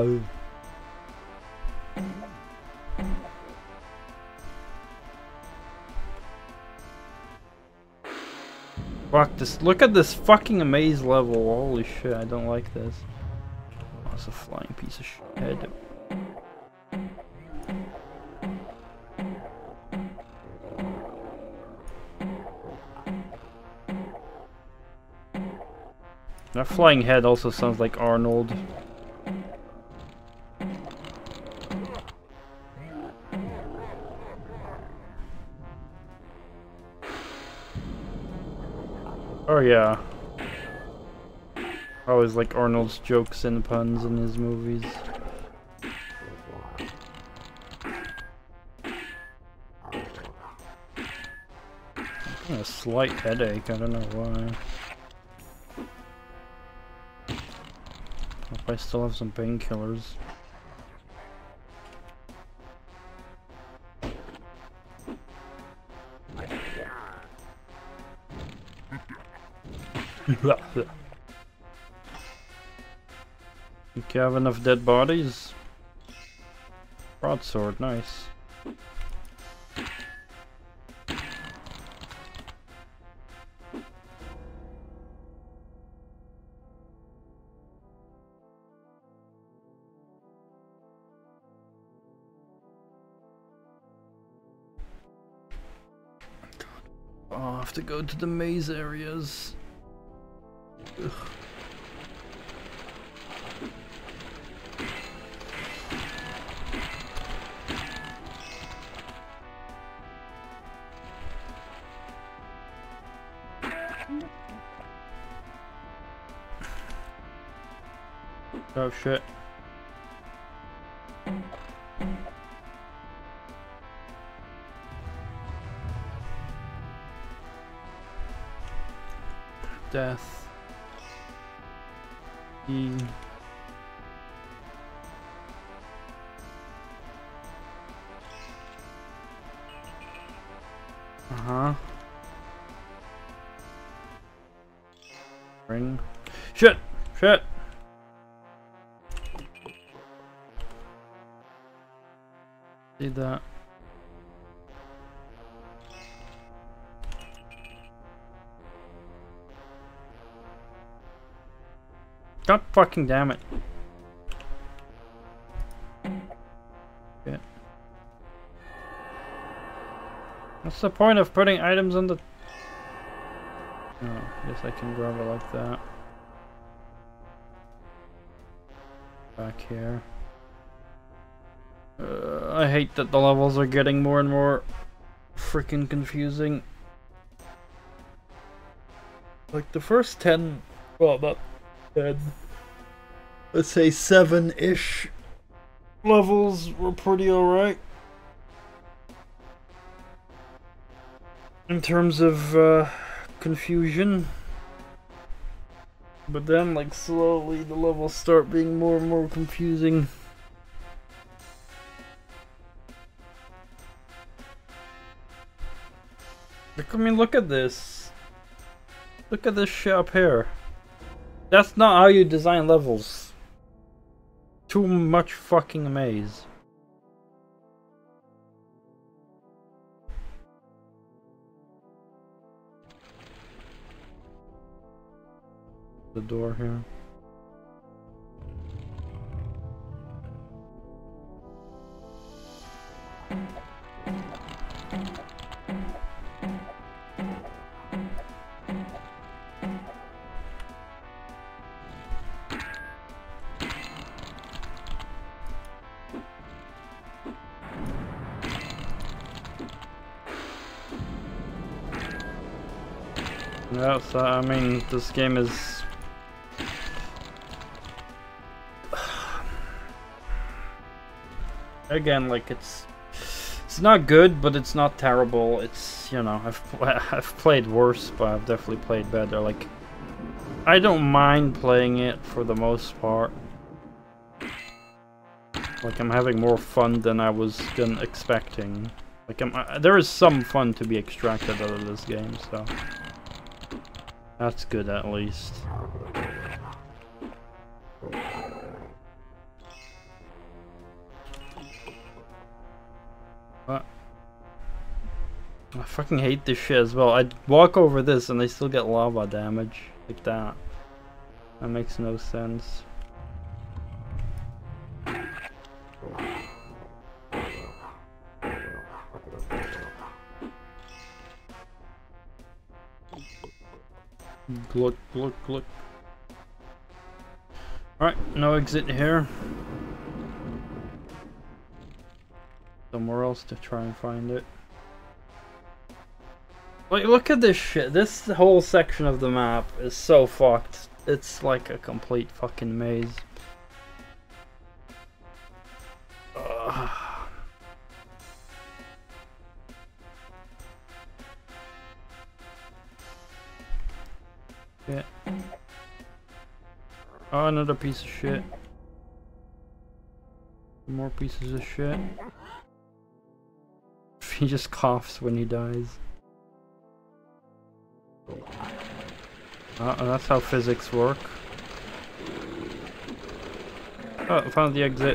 Fuck this. Look at this fucking maze level. Holy shit, I don't like this. Oh, it's a flying piece of shit. That flying head also sounds like Arnold. Oh yeah. I always like Arnold's jokes and puns in his movies. A slight headache, I don't know why. Hope I still have some painkillers. Think you have enough dead bodies? Broadsword, nice. Oh, I have to go to the maze areas. Ugh. Oh shit. Death. E. Uh-huh. Ring. Shit! Shit! See that. God fucking damn it. Shit. What's the point of putting items on the... Oh, I guess I can grab it like that. Back here. Uh, I hate that the levels are getting more and more freaking confusing. Like the first ten, well, not ten, let's say seven-ish levels were pretty alright. In terms of uh, confusion. But then, like, slowly the levels start being more and more confusing. Like, I mean, look at this. Look at this shit up here. That's not how you design levels. Too much fucking maze. The door here. Yeah, so I mean, this game is again, like, it's it's not good, but it's not terrible. It's, you know, I've I've played worse, but I've definitely played better. Like, I don't mind playing it for the most part. Like, I'm having more fun than I was gonna expecting. Like, I'm, uh, there is some fun to be extracted out of this game, so... That's good, at least. What? I fucking hate this shit as well. I walk over this and I still get lava damage. Like that. That makes no sense. Look, look, look. Alright, no exit here. Somewhere else to try and find it. Like, look at this shit. This whole section of the map is so fucked. It's like a complete fucking maze. Ugh. Yeah. Oh, another piece of shit. More pieces of shit. He just coughs when he dies. Uh, that's how physics work. Oh, I found the exit.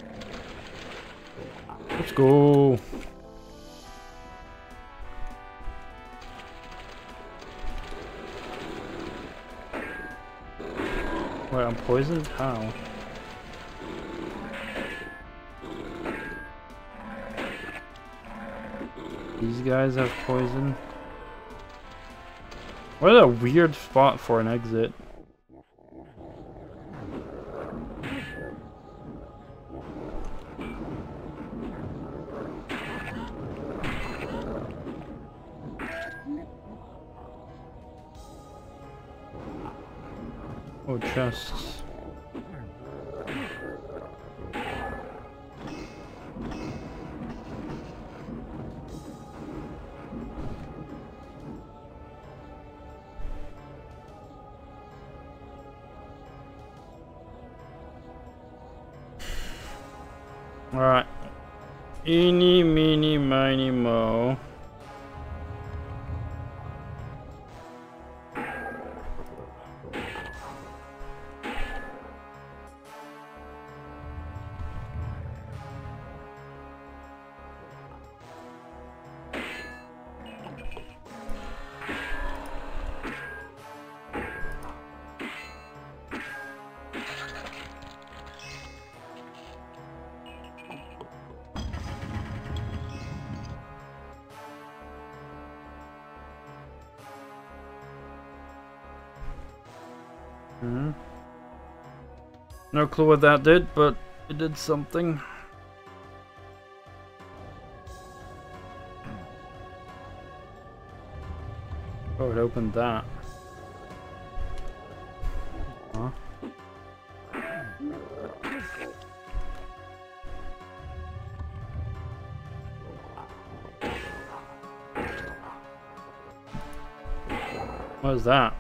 Let's go. Wait, I'm poisoned? How? These guys have poison. What a weird spot for an exit. Oh, chests. Alright. Eeny, meeny, miny, mo. Hmm. No clue what that did, but it did something. Oh, it opened that. Huh? What is that?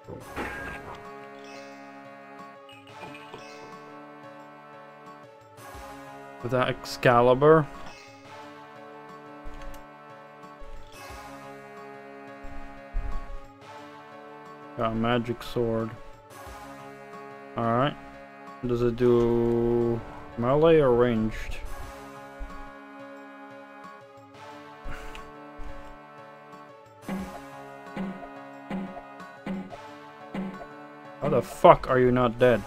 With that Excalibur? Got a magic sword. Alright. Does it do melee or ranged? How the fuck are you not dead?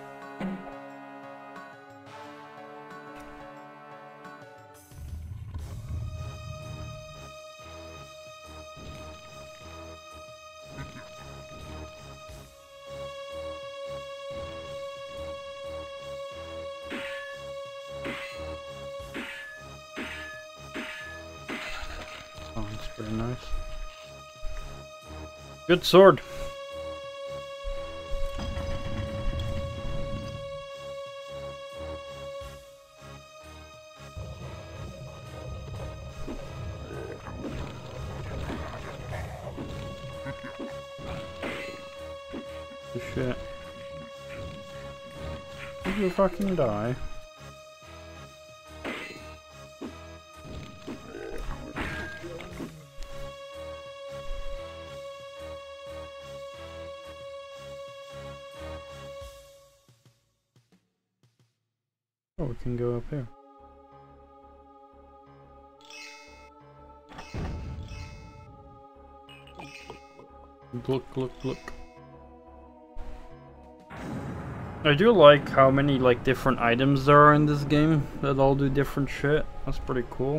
Oh, that's pretty nice. Good sword. Shit. Did you fucking die? Oh, we can go up here. Look, look, look. I do like how many like different items there are in this game that all do different shit. That's pretty cool.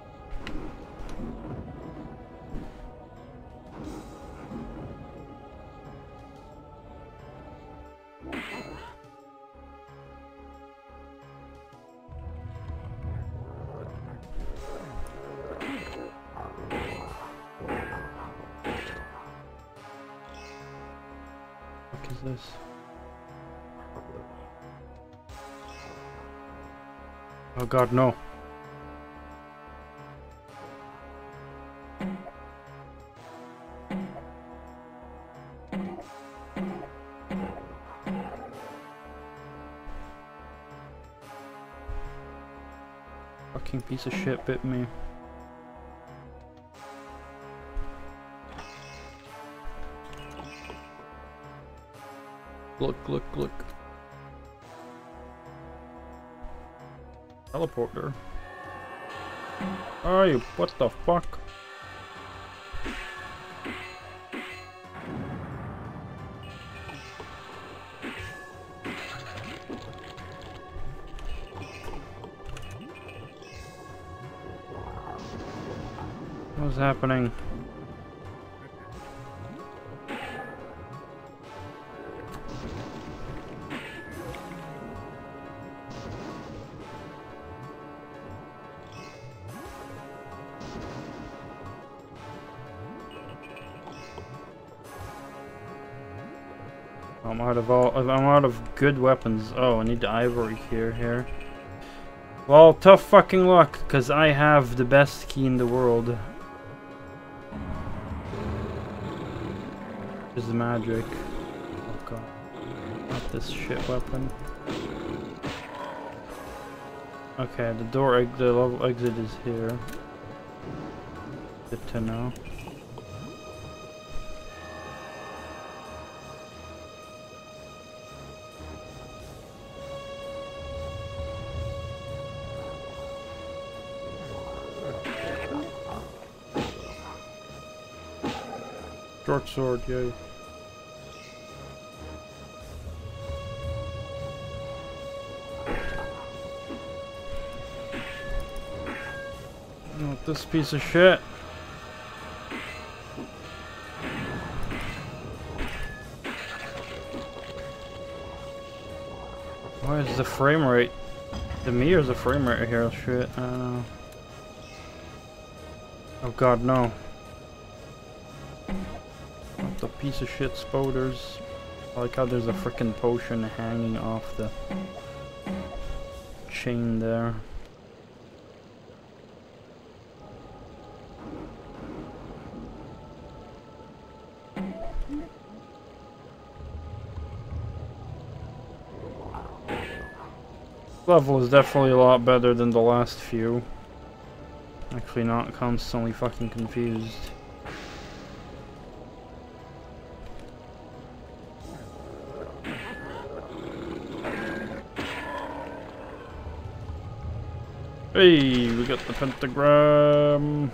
What is this? Oh god, no. Fucking piece of shit bit me. Look, look, look. Teleporter. Are you? What the fuck? What's happening? I'm out of all. I'm out of good weapons. Oh, I need the ivory here. Here. Well, tough fucking luck, cause I have the best key in the world. Is the magic. Oh god. Not this shit weapon. Okay, the door, ex the level exit is here. Good to know. Short sword, yay. Not this piece of shit. Why is the frame rate? To me, or is the frame rate here? Shit, I don't know. Oh god, no. The piece of shit spoders. I like how there's a frickin' potion hanging off the chain there. Level is definitely a lot better than the last few. Actually not constantly fucking confused. Hey, we got the pentagram.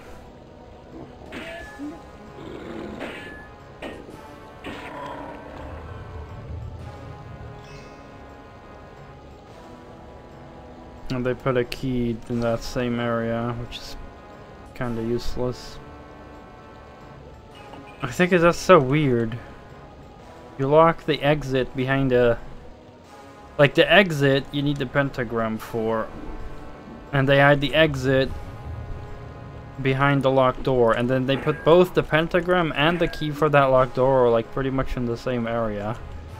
And they put a key in that same area, which is kind of useless. I think that's so weird. You lock the exit behind a... Like the exit, you need the pentagram for. And they hide the exit behind the locked door, and then they put both the pentagram and the key for that locked door like pretty much in the same area.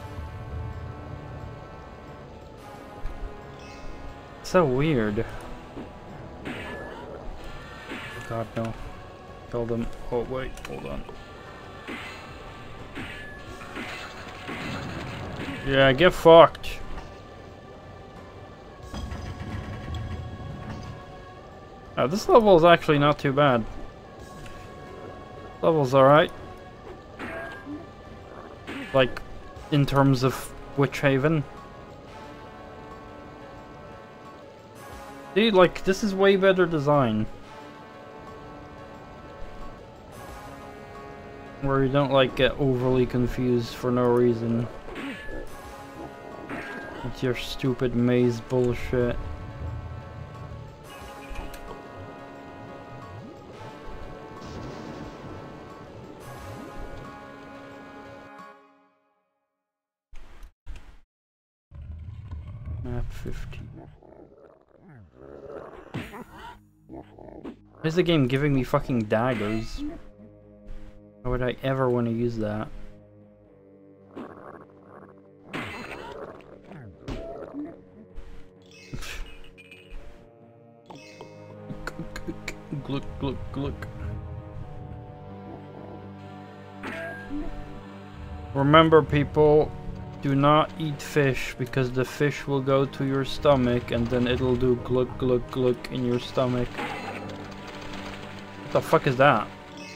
So weird. Oh god, no. Kill them. Oh wait, hold on. Yeah, get fucked. Uh, this level is actually not too bad. Level's alright. Like, in terms of Witch Haven. See, like, this is way better design. Where you don't, like, get overly confused for no reason. It's your stupid maze bullshit. Map fifteen. Why is the game giving me fucking daggers? Why would I ever want to use that? Gluck, gluck, gluck. Remember, people, do not eat fish because the fish will go to your stomach and then it'll do gluck, gluck, gluck in your stomach. What the fuck is that?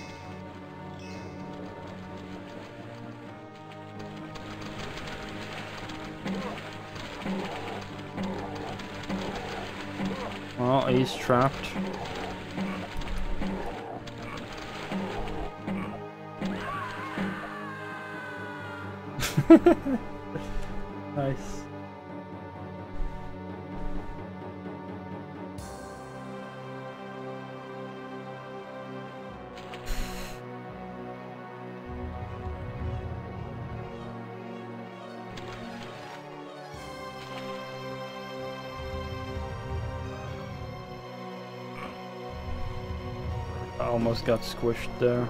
Well, he's trapped. Nice. I almost got squished there.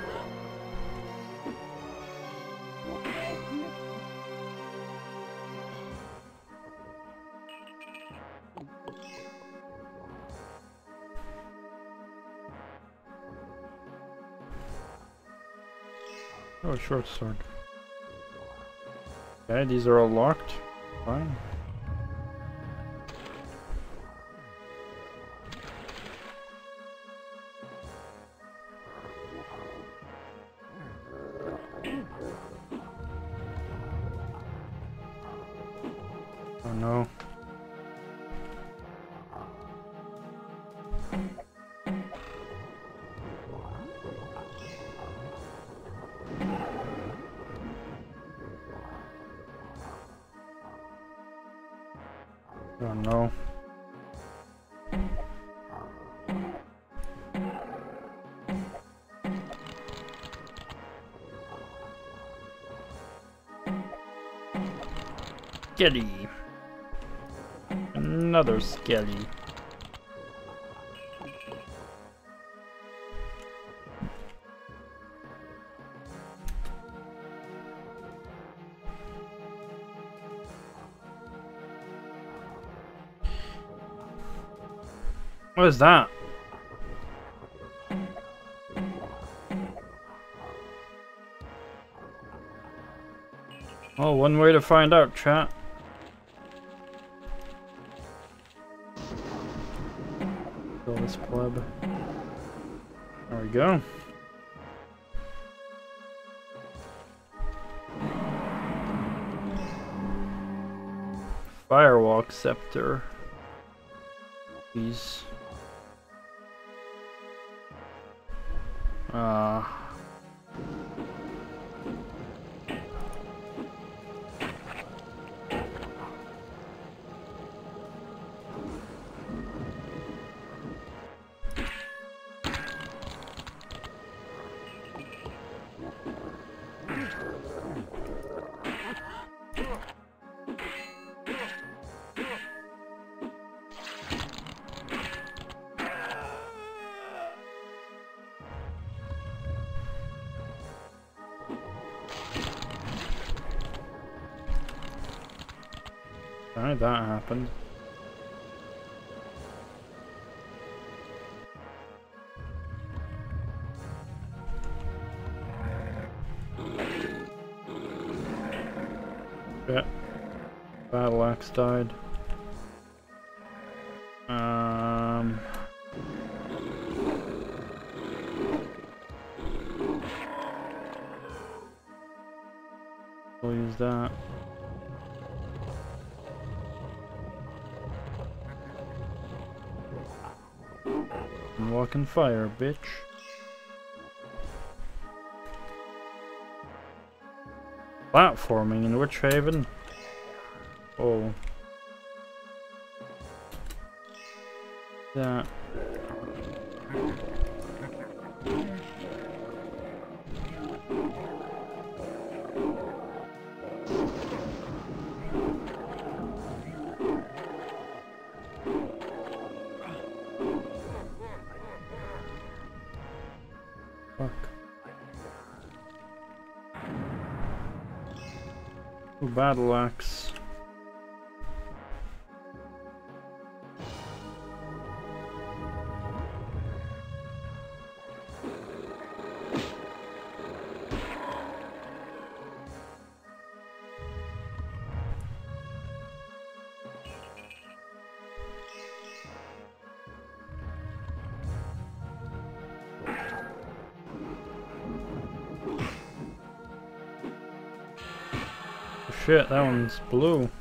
Oh, short sword. Okay, these are all locked. Fine. Oh no. Oh no. Skelly. Another skelly. What is that? Well, one way to find out, chat. Kill this pleb. There we go. Firewalk scepter. Please. Uh How did that happen? Shit. Battle axe died. Um... We'll use that. Fucking walking fire, bitch. Platforming in Witchhaven? Oh. That. Fuck. Ooh, battle axe. Shit, that one's blue.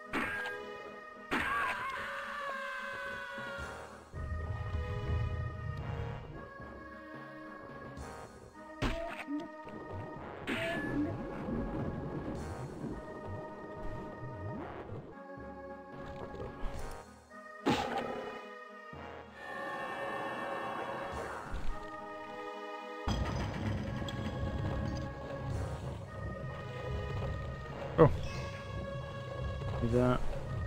Oh. Do that.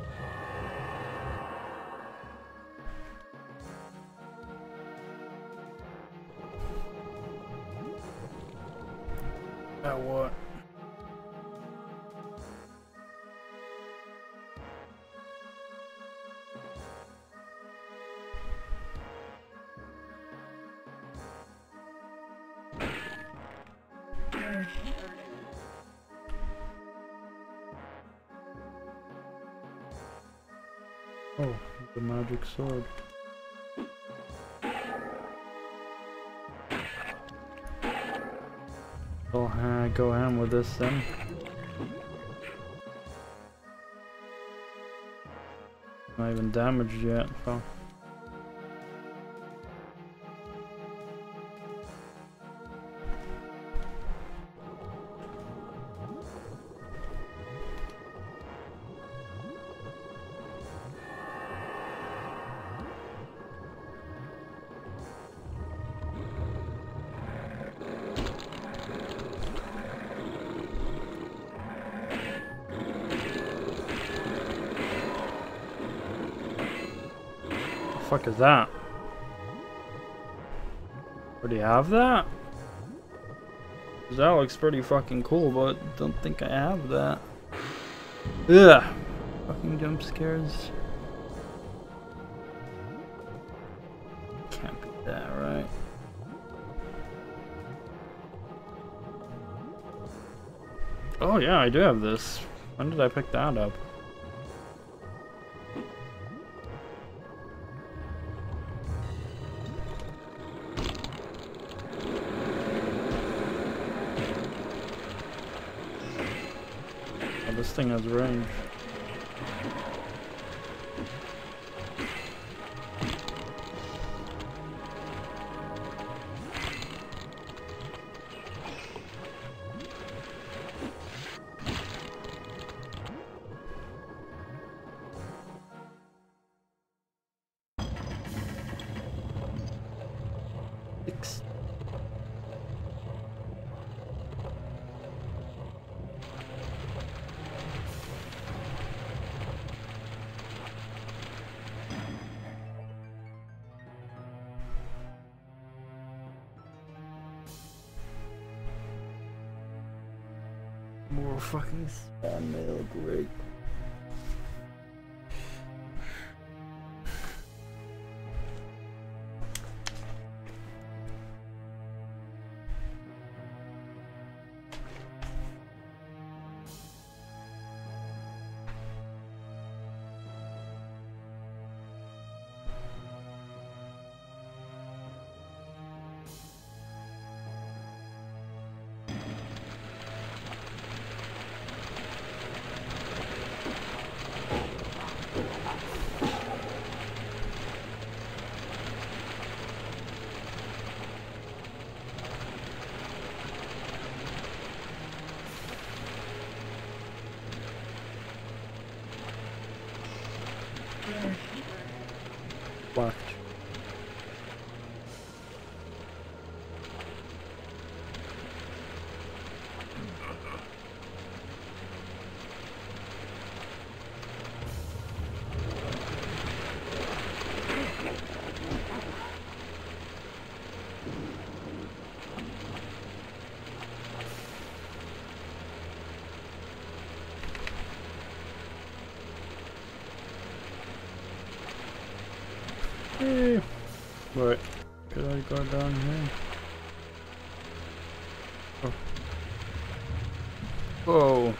Now what? Oh, the magic sword. I'll uh, go ham with this then. Not even damaged yet. Fuck. The fuck is that? Already have that? 'Cause that looks pretty fucking cool, but don't think I have that. Ugh! Fucking jump scares. Can't be that, right? Oh yeah, I do have this. When did I pick that up? This thing has range. Six. More fucking spam mail, great. Blocked. Hey. Right. Could I go down here? Oh. Whoa.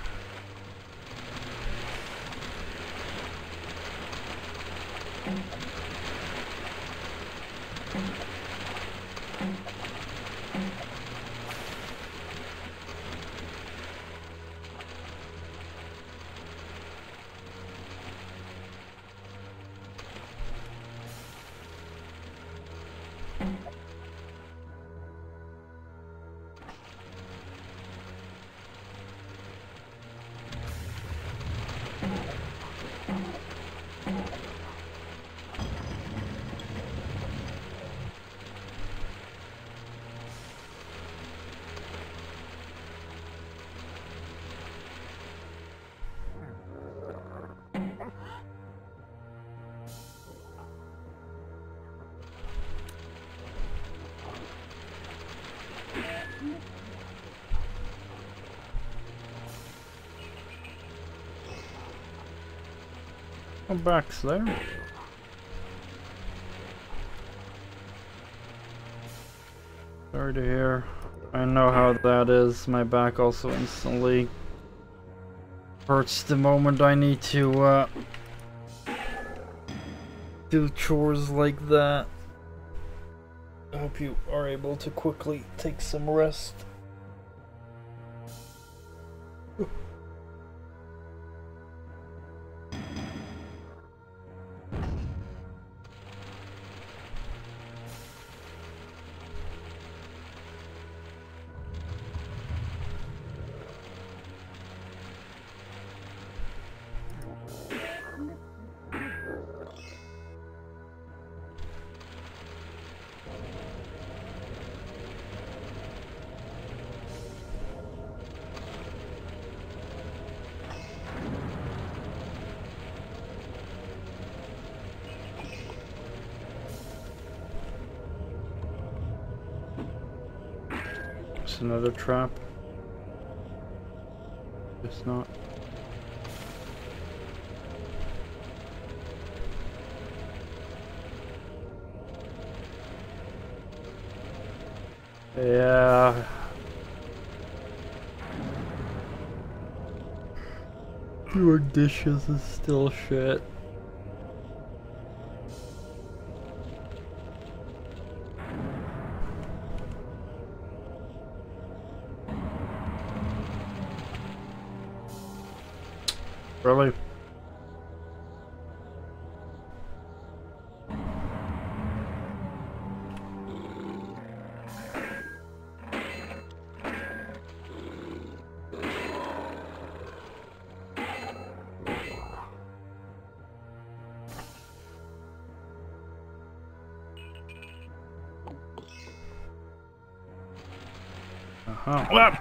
My back's there. Sorry to hear. I know how that is. My back also instantly hurts the moment I need to uh, do chores like that. I hope you are able to quickly take some rest. Another trap. It's not. Yeah. Doing dishes is still shit. Really? Uh-huh. Well,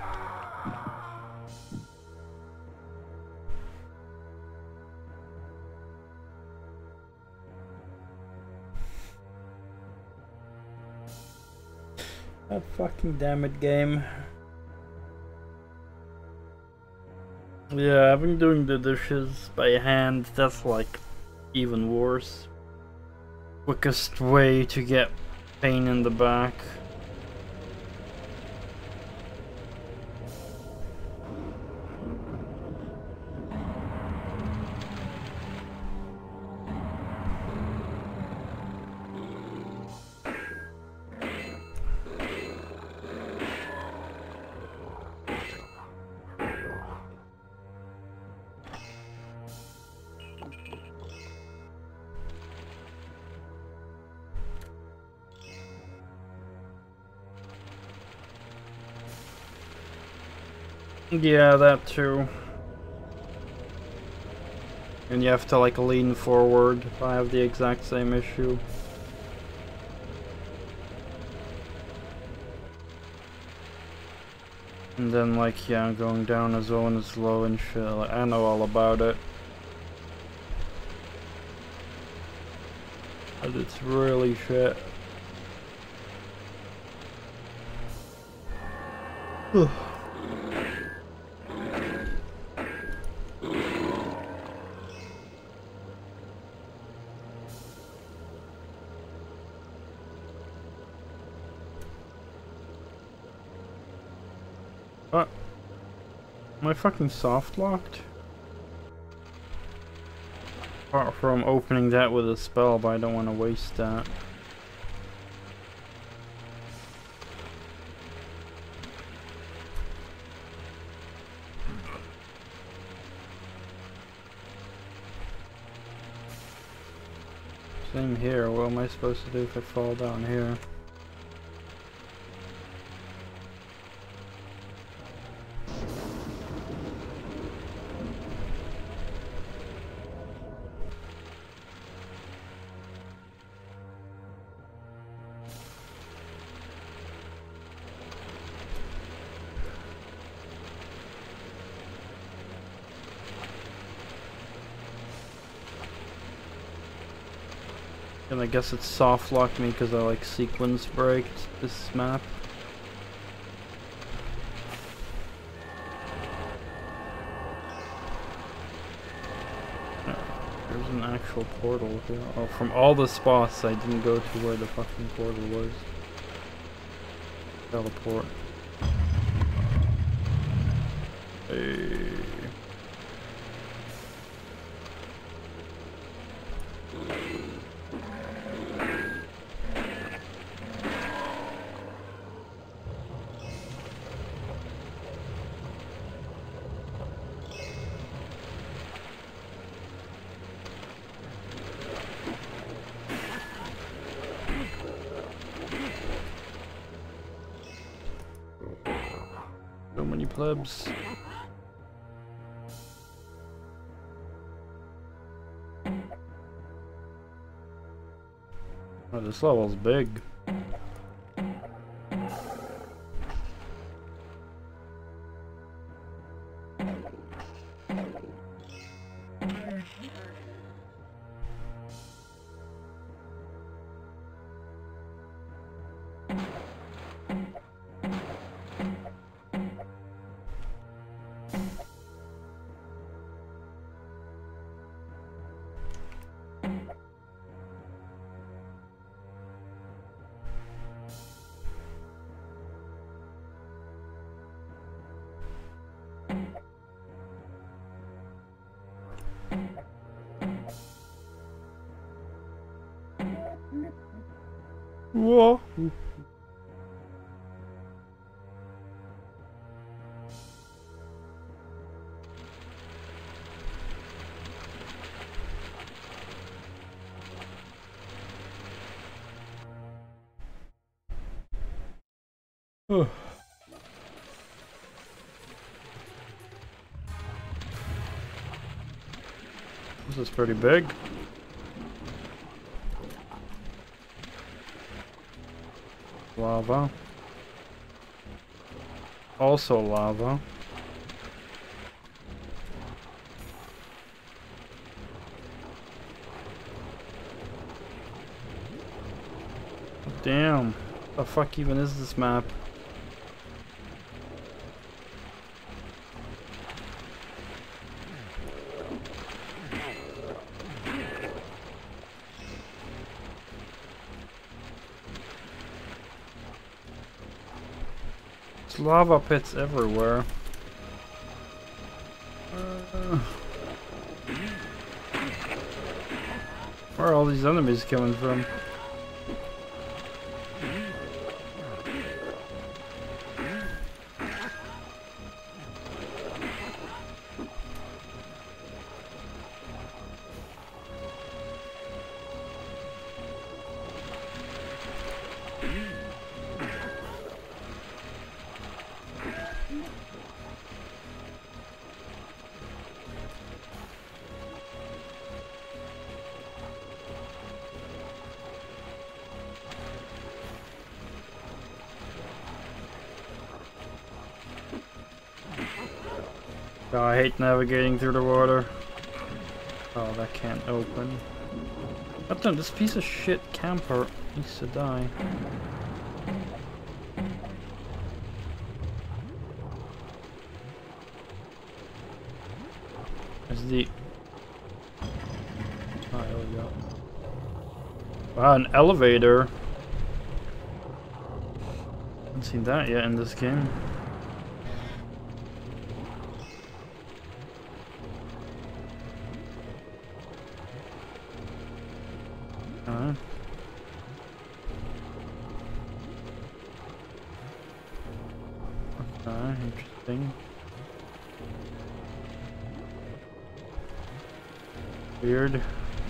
that fucking damn it game. Yeah, I've been doing the dishes by hand. That's like even worse. Quickest way to get pain in the back. Yeah, that too. And you have to like lean forward if I have the exact same issue. And then like, yeah, going down a zone is low and shit. Like, I know all about it. But it's really shit. What? Am I fucking soft locked? Apart from opening that with a spell, but I don't want to waste that. Same here. What am I supposed to do if I fall down here? And I guess it soft locked me because I like sequence braked this map. There's an actual portal here. Oh, from all the spots I didn't go to where the fucking portal was. Teleport. Hey. So many plebs. Oh, this level's big. Whoa. Oh. This is pretty big. Lava. Also lava. Damn. What the fuck even is this map? Lava pits everywhere. Uh, where are all these enemies coming from? Oh, I hate navigating through the water. Oh, that can't open. What the? This piece of shit camper needs to die. There's the... Oh, there we go. Wow, an elevator. Haven't seen that yet in this game. Uh, okay, interesting. Weird.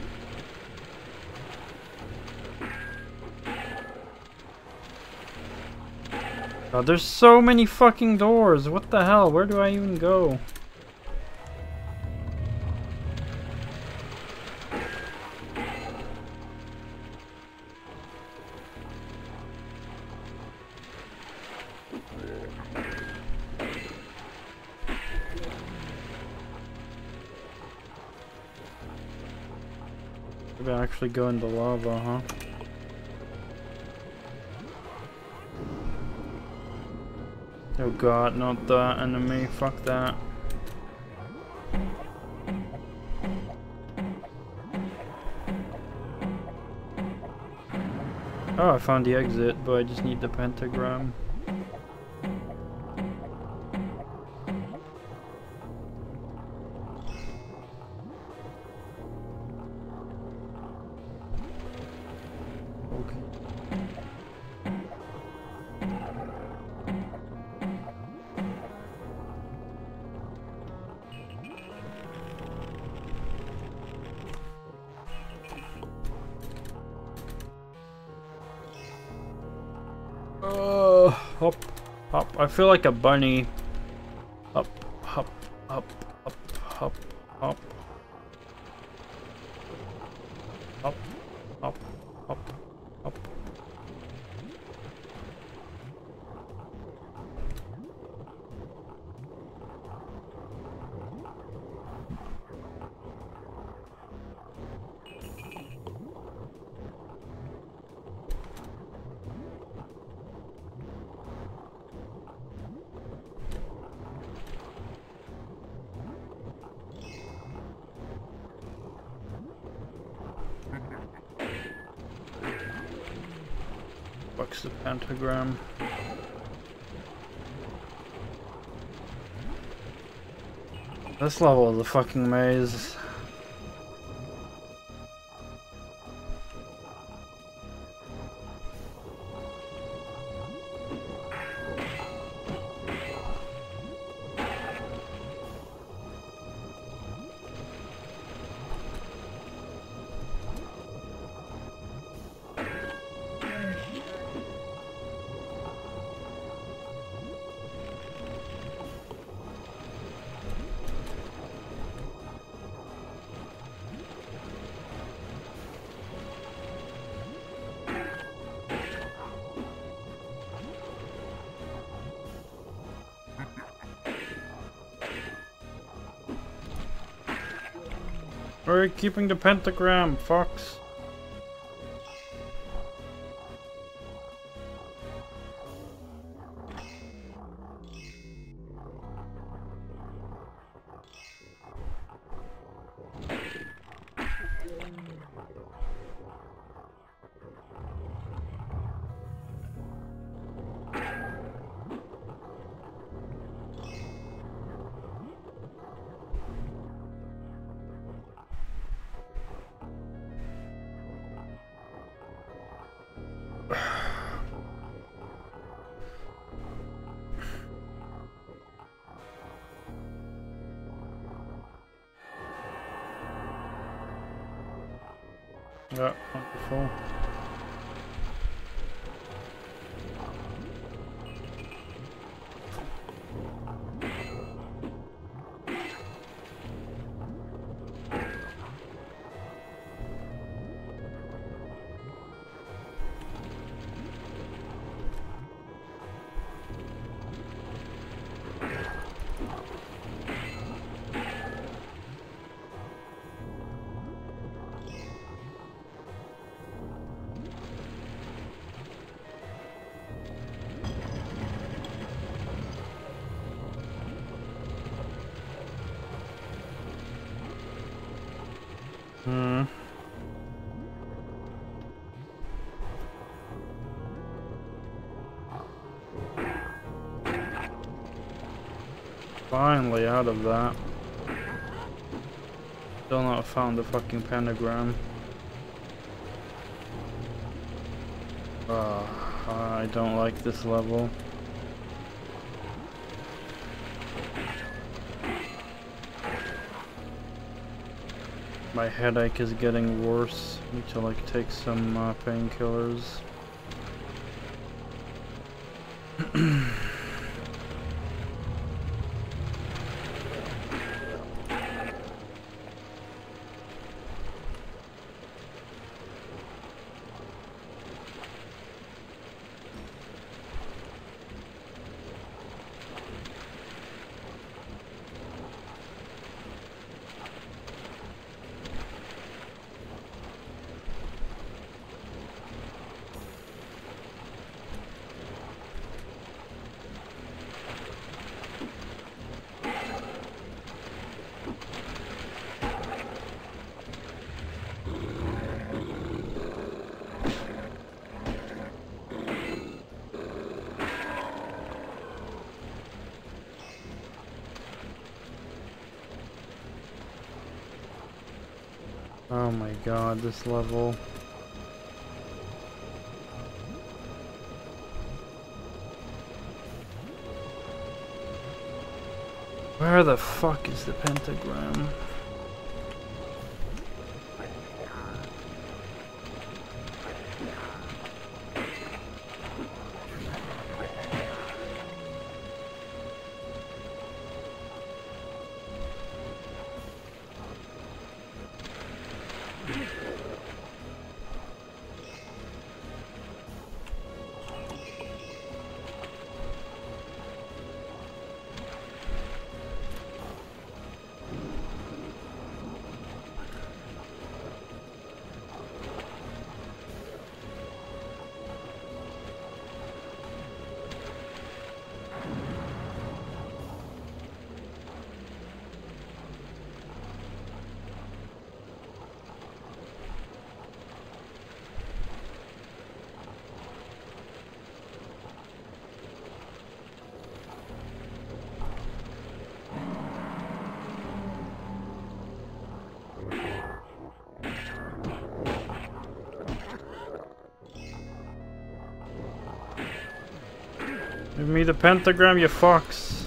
God, there's so many fucking doors. What the hell? Where do I even go? Maybe I actually go into lava, huh? Oh god, not that enemy. Fuck that. Oh, I found the exit, but I just need the pentagram. Uh, hop, hop. I feel like a bunny. Up, hop, up, up, hop, hop. Hop, hop, hop, hop. Fuck's the pentagram. This level is a fucking maze. Where are you keeping the pentagram, Fox? Yeah, wonderful. Hmm. Finally out of that. Still not found the fucking pentagram. Uh, I don't like this level. My headache is getting worse. Need to like take some uh, painkillers. Oh my god, this level. Where the fuck is the pentagram? Give me the pentagram, you fox.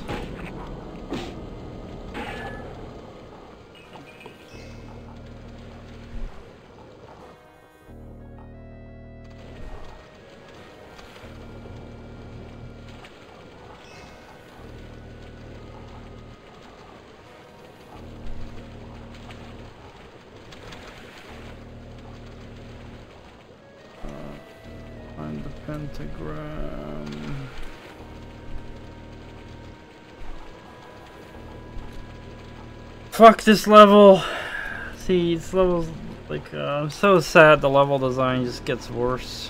Find the pentagram. Fuck this level. See, this level's like, uh, I'm so sad the level design just gets worse.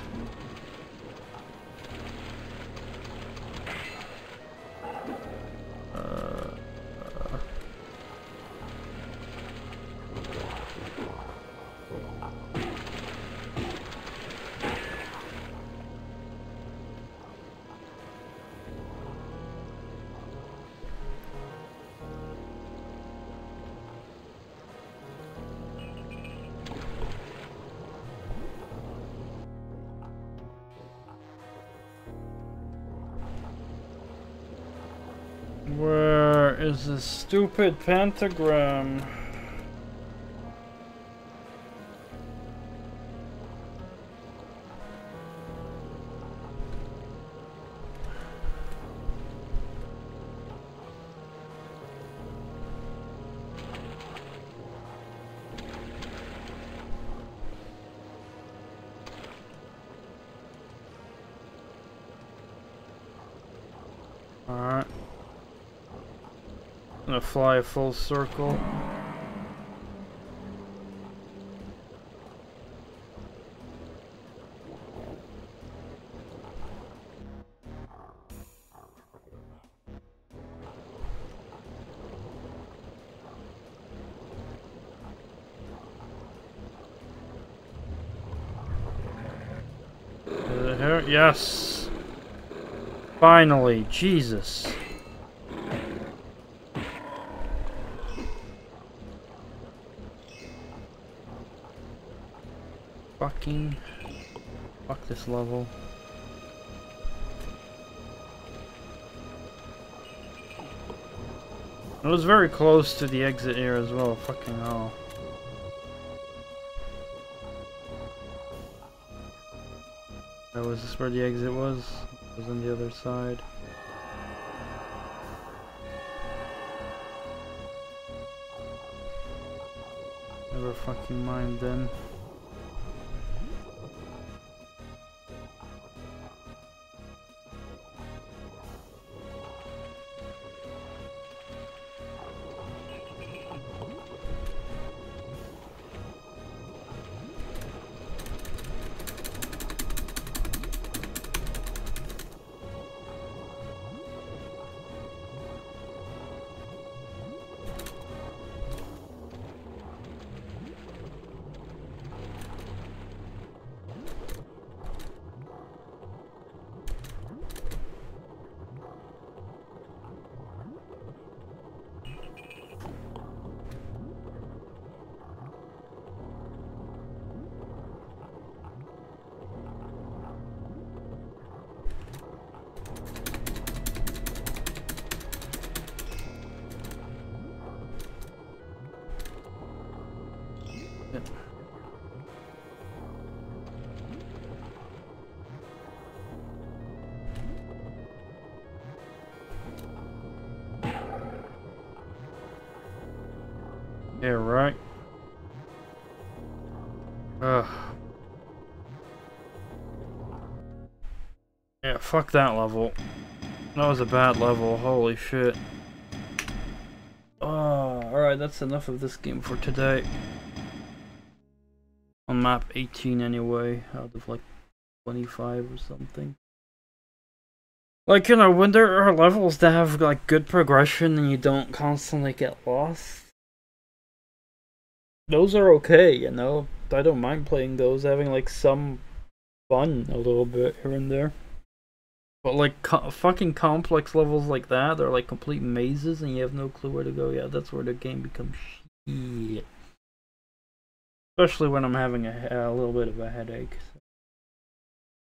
Where is this stupid pentagram? Alright. Gonna fly a full circle. Alright, yes. Finally, Jesus. Fucking... Fuck this level. It was very close to the exit here as well, fucking hell. Oh, was this where the exit was? It was on the other side. Never fucking mind then. Yeah, right. Ugh. Yeah, fuck that level. That was a bad level, holy shit. Oh, alright, that's enough of this game for today. On map eighteen anyway, out of like twenty-five or something. Like, you know, when there are levels that have like good progression and you don't constantly get lost, those are okay, you know. I don't mind playing those, having like some fun a little bit here and there. But like co fucking complex levels like that, they're like complete mazes and you have no clue where to go. Yeah, that's where the game becomes shit. Especially when I'm having a, a little bit of a headache.